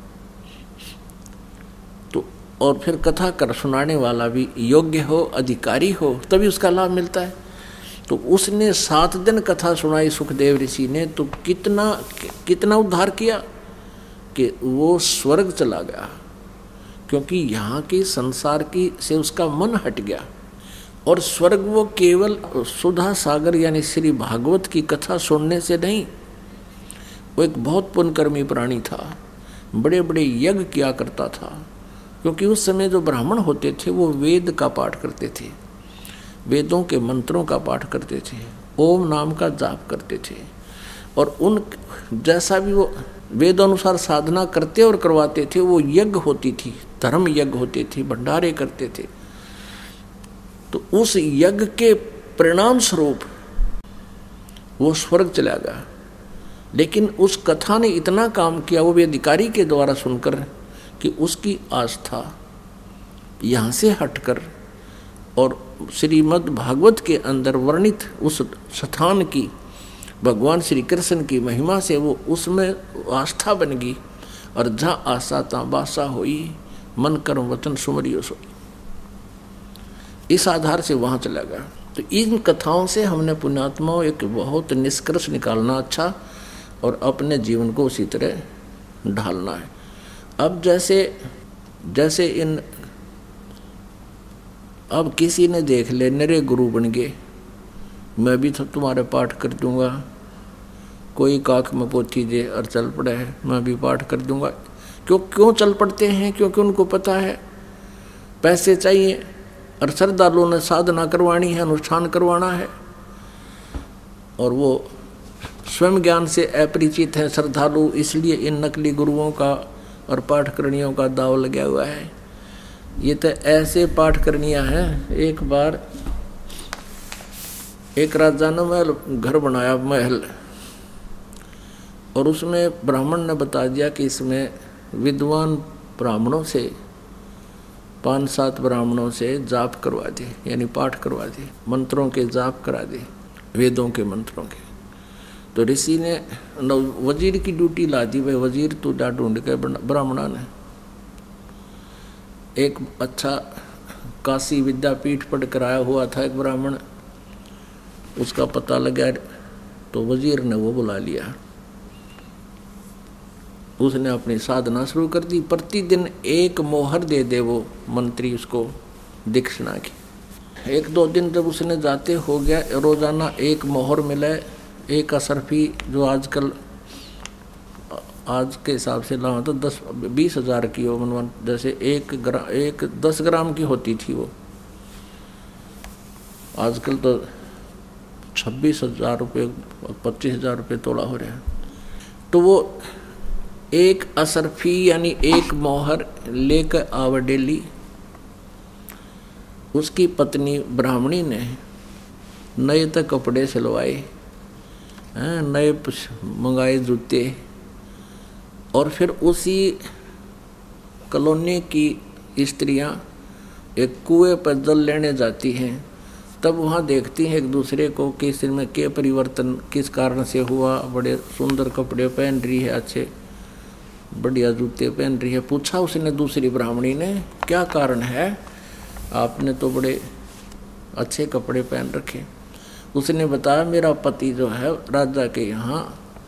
तो और फिर कथा कर सुनाने वाला भी योग्य हो, अधिकारी हो, तभी उसका लाभ मिलता है। तो उसने सात दिन कथा सुनाई सुखदेव ऋषि ने, तो कितना कितना उद्धार किया कि वो स्वर्ग चला गया, क्योंकि यहाँ की संसार की से उसका मन हट गया। और स्वर्ग वो केवल सुधा सागर यानी श्री भागवत की कथा सुनने से नहीं, वो एक बहुत पुण्यकर्मी प्राणी था, बड़े बड़े यज्ञ किया करता था। क्योंकि उस समय जो ब्राह्मण होते थे वो वेद का पाठ करते थे, वेदों के मंत्रों का पाठ करते थे, ओम नाम का जाप करते थे, और उन जैसा भी वो वेदानुसार साधना करते और करवाते थे, वो यज्ञ होती थी, धर्म यज्ञ होते थे, भंडारे करते थे। तो उस यज्ञ के परिणाम स्वरूप वो स्वर्ग चला गया। लेकिन उस कथा ने इतना काम किया, वो भी अधिकारी के द्वारा सुनकर, कि उसकी आस्था यहाँ से हटकर और श्रीमद् भागवत के अंदर वर्णित उस स्थान की, भगवान श्री कृष्ण की महिमा से वो उसमें आस्था बन गई। और जहाँ आशा ता बासा होई, मन कर्म वचन सुमरियो सोई, इस आधार से वहाँ चला गया। तो इन कथाओं से हमने पुण्यात्माओं एक बहुत निष्कर्ष निकालना अच्छा, और अपने जीवन को उसी तरह ढालना है। अब जैसे जैसे इन अब किसी ने देख ले नरे गुरु बन गए, मैं भी तो तुम्हारे पाठ कर दूंगा, कोई काख में पोथी दे और चल पड़े है, मैं भी पाठ कर दूंगा। क्यों क्यों चल पड़ते हैं? क्योंकि उनको पता है पैसे चाहिए, और श्रद्धालुओं ने साधना करवानी है, अनुष्ठान करवाना है, और वो स्वयं ज्ञान से अपरिचित हैं श्रद्धालु, इसलिए इन नकली गुरुओं का और पाठकरणियों का दाव लगा हुआ है। ये तो ऐसे पाठकरणियाँ हैं। एक बार एक राजा ने महल घर बनाया, महल, और उसमें ब्राह्मण ने बता दिया कि इसमें विद्वान ब्राह्मणों से, पांच सात ब्राह्मणों से जाप करवा दे, यानी पाठ करवा दे, मंत्रों के जाप करा दे, वेदों के मंत्रों के। तो ऋषि ने वजीर की ड्यूटी ला दी, भाई वजीर तू जा ढूंढ के। ब्राह्मणा ने एक अच्छा काशी विद्यापीठ पढ़ कर आया हुआ था एक ब्राह्मण, उसका पता लगा, तो वजीर ने वो बुला लिया। उसने अपनी साधना शुरू कर दी। प्रतिदिन एक मोहर दे दे वो मंत्री उसको दीक्षिणा की। एक दो दिन जब उसने जाते हो गया, रोजाना एक मोहर मिले, एक असरफी, जो आजकल आज के हिसाब से लाओ तो दस बीस हजार की हो, मनवन जैसे एक ग्रा एक दस ग्राम की होती थी वो, आजकल तो छब्बीस हजार रुपये पच्चीस हजार रुपये तोड़ा हो रहा है। तो वो एक असरफी यानी एक मोहर लेकर आव डेली। उसकी पत्नी ब्राह्मणी ने नए तक कपड़े सिलवाए, नए मंगाए जूते, और फिर उसी कॉलोनी की स्त्रियां एक कुएं पर जल लेने जाती हैं। तब वहाँ देखती हैं एक दूसरे को कि इसमें क्या परिवर्तन किस कारण से हुआ। बड़े सुंदर कपड़े पहन रही है, अच्छे बढ़िया जूते पहन रही है। पूछा उसने दूसरी ब्राह्मणी ने, क्या कारण है, आपने तो बड़े अच्छे कपड़े पहन रखे। उसने बताया, मेरा पति जो है राजा के यहाँ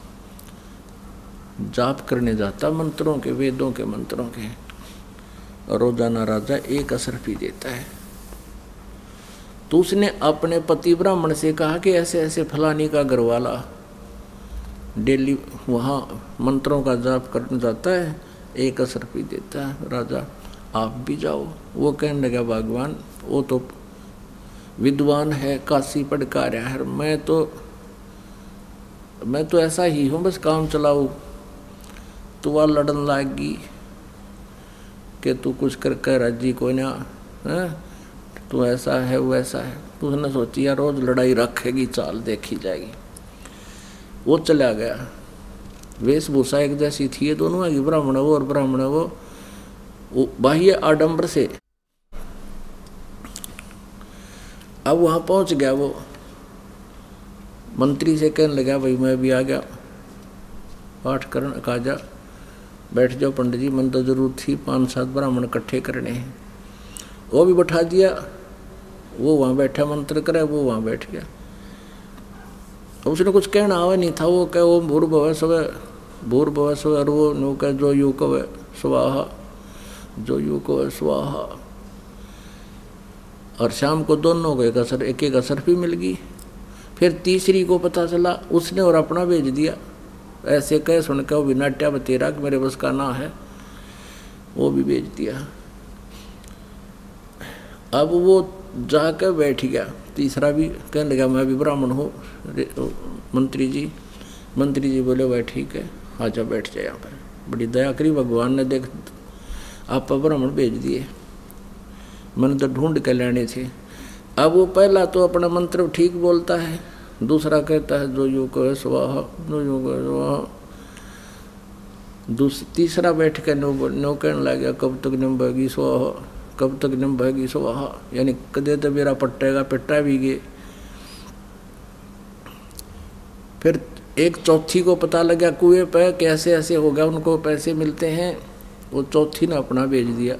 जाप करने जाता, मंत्रों के, वेदों के मंत्रों के, और रोजाना राजा एक असरफी देता है। तो उसने अपने पति ब्राह्मण से कहा कि ऐसे ऐसे फलानी का घरवाला डेली वहाँ मंत्रों का जाप करने जाता है, एक असरफी देता है, राजा आप भी जाओ। वो कहने लगा, भगवान वो तो विद्वान है, काशी पढ़ कर आया है, मैं तो मैं तो ऐसा ही हूँ, बस काम चलाऊ। तो वह लड़न लागी कि तू कुछ कर कर राजी कोई ना है, तू ऐसा है वैसा है। तो उसने सोची यार रोज लड़ाई रखेगी, चाल देखी जाएगी। वो चला गया। वेशभूषा एक जैसी थी, ये दोनों है, ब्राह्मण वो और ब्राह्मण वो, वो बाह्य आडंबर से। अब वहां पहुंच गया वो, मंत्री से कहने लगा भाई मैं भी आ गया पाठ करन, कहा जा बैठ जाओ पंडित जी, मन तो जरूर थी पांच सात ब्राह्मण इकट्ठे करने हैं। वो भी बैठा दिया, वो वहां बैठा मंत्र करे, वो वहां बैठ गया। उसने कुछ कहना आवा नहीं था, वो कहे वो भूर भव स्व भूर भव स्व, और वो नो कहे जो यू कव स्वाहा, जो यू कव स्वाहा। और शाम को दोनों को एक असर एक एक असर भी मिल गई। फिर तीसरी को पता चला, उसने और अपना भेज दिया। ऐसे कह सुन के वो भी नाट्या बतेरा कि मेरे बस का ना है, वो भी भेज दिया। अब वो जाकर बैठ गया। तीसरा भी कहने लगा मैं भी ब्राह्मण हूँ मंत्री जी। मंत्री जी बोले भाई ठीक है, आजा बैठ जाए यहाँ पर। बड़ी दया करी भगवान ने, देख आप ब्राह्मण भेज दिए, मैंने तो ढूंढ के लेने थे। अब वो पहला तो अपना मंत्र ठीक बोलता है, दूसरा कहता है जो यू को स्वाहा, जो यू को स्वाहा। तीसरा बैठ के नो नो कहने लग गया कब तक निम्बेगी स्वाहा, कब तक निम्बेगी स्वाहा, यानी कदे तो मेरा पट्टेगा, पिट्टा भी गए। फिर एक चौथी को पता लगा कुएं पे कैसे ऐसे हो गया, उनको पैसे मिलते हैं। वो चौथी ने अपना भेज दिया।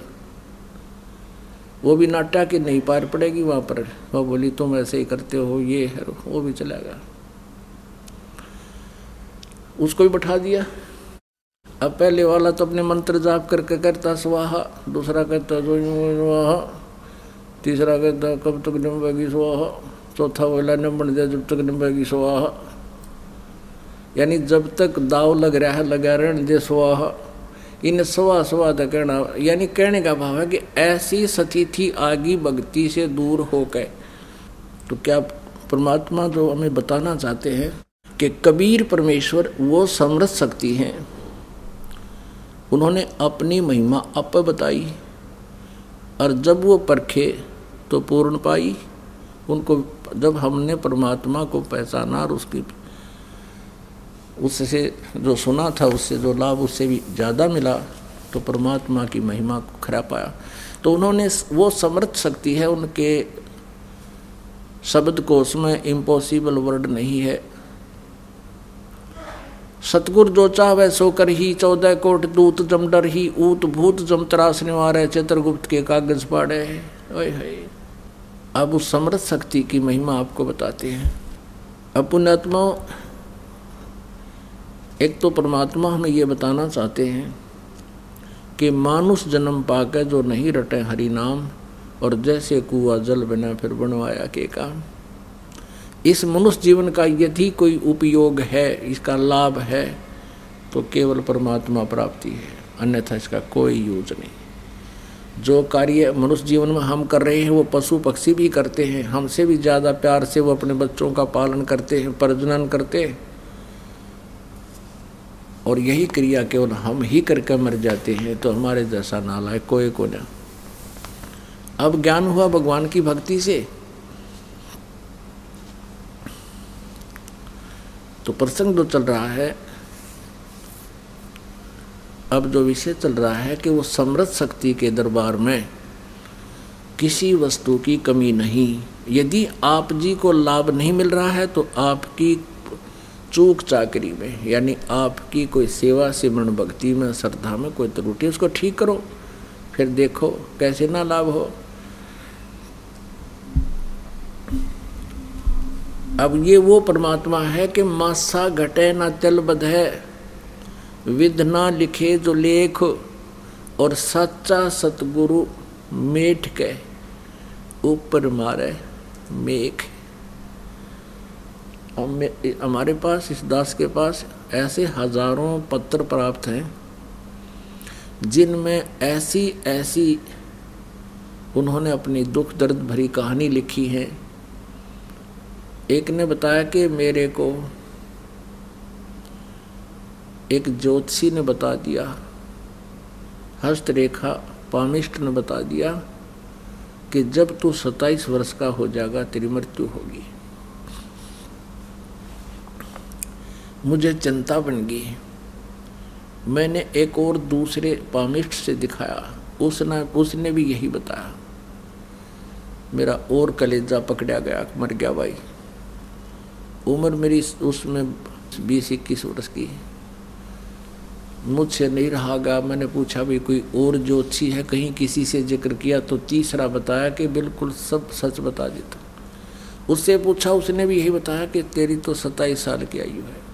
वो भी नाटा कि नहीं पार पड़ेगी वहाँ पर, वो बोली तुम ऐसे ही करते हो, ये है, वो भी चला गया। उसको भी बैठा दिया। अब पहले वाला तो अपने मंत्र जाप करके करता स्वाहा, दूसरा कहता जो स्वाहा, तीसरा कहता कब तक निम्बेगी स्वाहा, चौथा बोला निम्बन दे जब तक निम्बेगी स्वाहा, यानी जब तक दाव लग रहा है लगा रहने दे स्वाहा। इन स्वा स्वा का कहना, यानी कहने का भाव है कि ऐसी स्थिति आगी भक्ति से दूर हो गए। तो क्या परमात्मा जो हमें बताना चाहते हैं कि कबीर परमेश्वर वो समृद्ध शक्ति हैं, उन्होंने अपनी महिमा आप बताई, और जब वो परखे तो पूर्ण पाई। उनको जब हमने परमात्मा को पहचाना और उसकी उससे जो सुना था, उससे जो लाभ उससे भी ज़्यादा मिला, तो परमात्मा की महिमा को खरा पाया। तो उन्होंने वो समर्थ शक्ति है, उनके शब्द को उसमें इम्पॉसिबल वर्ड नहीं है। सतगुर जो चाहे सो कर ही, चौदह कोट दूत जम डर ही, ऊत भूत जम त्रास निवारे, चित्रगुप्त के कागज पाड़े। ओए है, अब उस समर्थ शक्ति की महिमा आपको बताते हैं। अब पुण्यात्मा, एक तो परमात्मा हमें ये बताना चाहते हैं कि मानुष जन्म पाकर जो नहीं रटे हरि नाम, और जैसे कुआ जल बिना फिर बनवाया के काम। इस मनुष्य जीवन का यदि कोई उपयोग है, इसका लाभ है, तो केवल परमात्मा प्राप्ति है, अन्यथा इसका कोई यूज नहीं। जो कार्य मनुष्य जीवन में हम कर रहे हैं वो पशु पक्षी भी करते हैं, हमसे भी ज़्यादा प्यार से वो अपने बच्चों का पालन करते हैं, प्रजनन करते हैं, और यही क्रिया केवल हम ही करके मर जाते हैं। तो हमारे जैसा नालायक कोई को ना। अब ज्ञान हुआ भगवान की भक्ति से, तो प्रसंग जो चल रहा है, अब जो विषय चल रहा है कि वो समृद्ध शक्ति के दरबार में किसी वस्तु की कमी नहीं। यदि आप जी को लाभ नहीं मिल रहा है तो आपकी चूक चाकरी में, यानी आपकी कोई सेवा सिमरन भक्ति में श्रद्धा में कोई त्रुटि, उसको ठीक करो, फिर देखो कैसे ना लाभ हो। अब ये वो परमात्मा है कि मासा घटे ना तिल बधे, विध ना लिखे जो लेख, और सच्चा सतगुरु मेठ के ऊपर मारे मेघ। हमारे पास, इस दास के पास ऐसे हजारों पत्र प्राप्त हैं जिनमें ऐसी ऐसी उन्होंने अपनी दुख दर्द भरी कहानी लिखी है। एक ने बताया कि मेरे को एक ज्योतिषी ने बता दिया, हस्तरेखा पामिष्ट ने बता दिया कि जब तू सत्ताईस वर्ष का हो जाएगा तेरी मृत्यु होगी। मुझे चिंता बन गई। मैंने एक और दूसरे पामिष्ट से दिखाया, उसने उसने भी यही बताया। मेरा और कलेजा पकड़ा गया, मर गया भाई। उम्र मेरी उसमें बीस इक्कीस वर्ष की, मुझसे नहीं रहा गया। मैंने पूछा भी कोई और जो अच्छी है, कहीं किसी से जिक्र किया तो तीसरा बताया कि बिल्कुल सब सच बता देता। उससे पूछा, उसने भी यही बताया कि तेरी तो सत्ताईस साल की आयु है।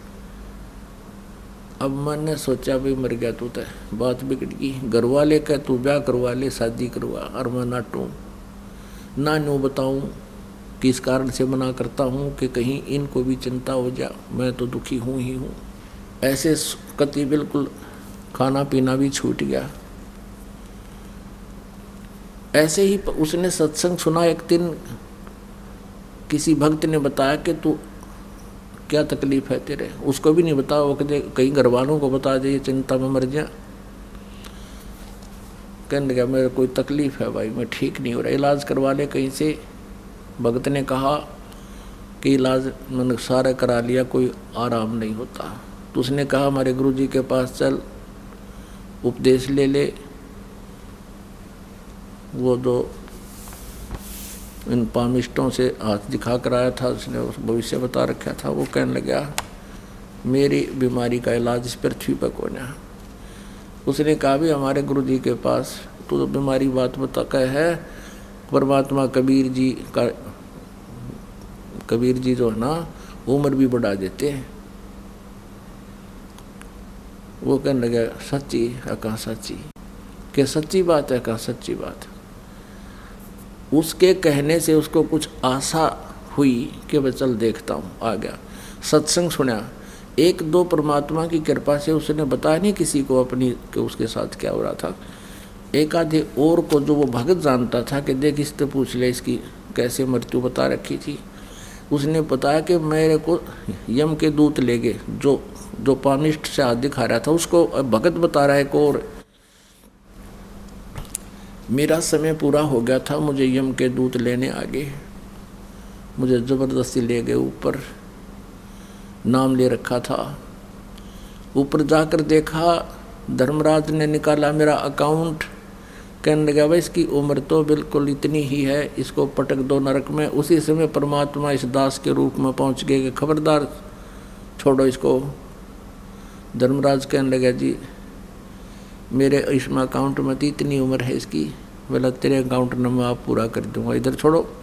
अब मैंने सोचा भी मर गया तू तो, बात बिगड़ गई। घर वाले कह तू ब्याह करवा ले, शादी करवा, और मैं नाटूँ ना नो बताऊँ किस कारण से मना करता हूँ कि कहीं इनको भी चिंता हो जा, मैं तो दुखी हूँ ही हूँ। ऐसे कति बिल्कुल खाना पीना भी छूट गया। ऐसे ही उसने सत्संग सुना। एक दिन किसी भक्त ने बताया कि तू क्या तकलीफ है तेरे, उसको भी नहीं बताया। वो कहते कहीं घर वालों को बता दे, चिंता में मर जा। कहने लगा मेरे कोई तकलीफ है भाई, मैं ठीक नहीं हो रहा, इलाज करवा ले कहीं से। भक्त ने कहा कि इलाज मैंने सारा करा लिया, कोई आराम नहीं होता। तो उसने कहा हमारे गुरु जी के पास चल, उपदेश ले ले। वो जो इन पामिष्टों से हाथ दिखा कर आया था, उसने उस भविष्य बता रखा था। वो कहने लगा मेरी बीमारी का इलाज इस पृथ्वी पर कौन है। उसने कहा भी हमारे गुरु जी के पास तो बीमारी बात बता कह है, परमात्मा कबीर जी का, कबीर जी जो है ना उम्र भी बढ़ा देते हैं। वो कहने लगा सच्ची है, कहा सच्ची, क्या सच्ची बात है, कहा सच्ची बात। उसके कहने से उसको कुछ आशा हुई कि मैं चल देखता हूँ। आ गया, सत्संग सुना। एक दो परमात्मा की कृपा से उसने बताया नहीं किसी को अपनी कि उसके साथ क्या हो रहा था। एक आधे और को जो वो भगत जानता था कि देख इससे पूछ ले इसकी कैसे मृत्यु बता रखी थी। उसने बताया कि मेरे को यम के दूत ले गए, जो जो पामिष्ट से हाथ दिखा रहा था उसको भगत बता रहा है को। और मेरा समय पूरा हो गया था, मुझे यम के दूत लेने आ गए। मुझे ज़बरदस्ती ले गए ऊपर, नाम ले रखा था। ऊपर जाकर देखा, धर्मराज ने निकाला मेरा अकाउंट। कहने लगा भाई इसकी उम्र तो बिल्कुल इतनी ही है, इसको पटक दो नरक में। उसी समय परमात्मा इस दास के रूप में पहुंच गए कि खबरदार छोड़ो इसको। धर्मराज कहने लगा जी मेरे इसमें अकाउंट में तो इतनी उम्र है इसकी, बोला तेरे अकाउंट में मैं आप पूरा कर दूंगा, इधर छोड़ो।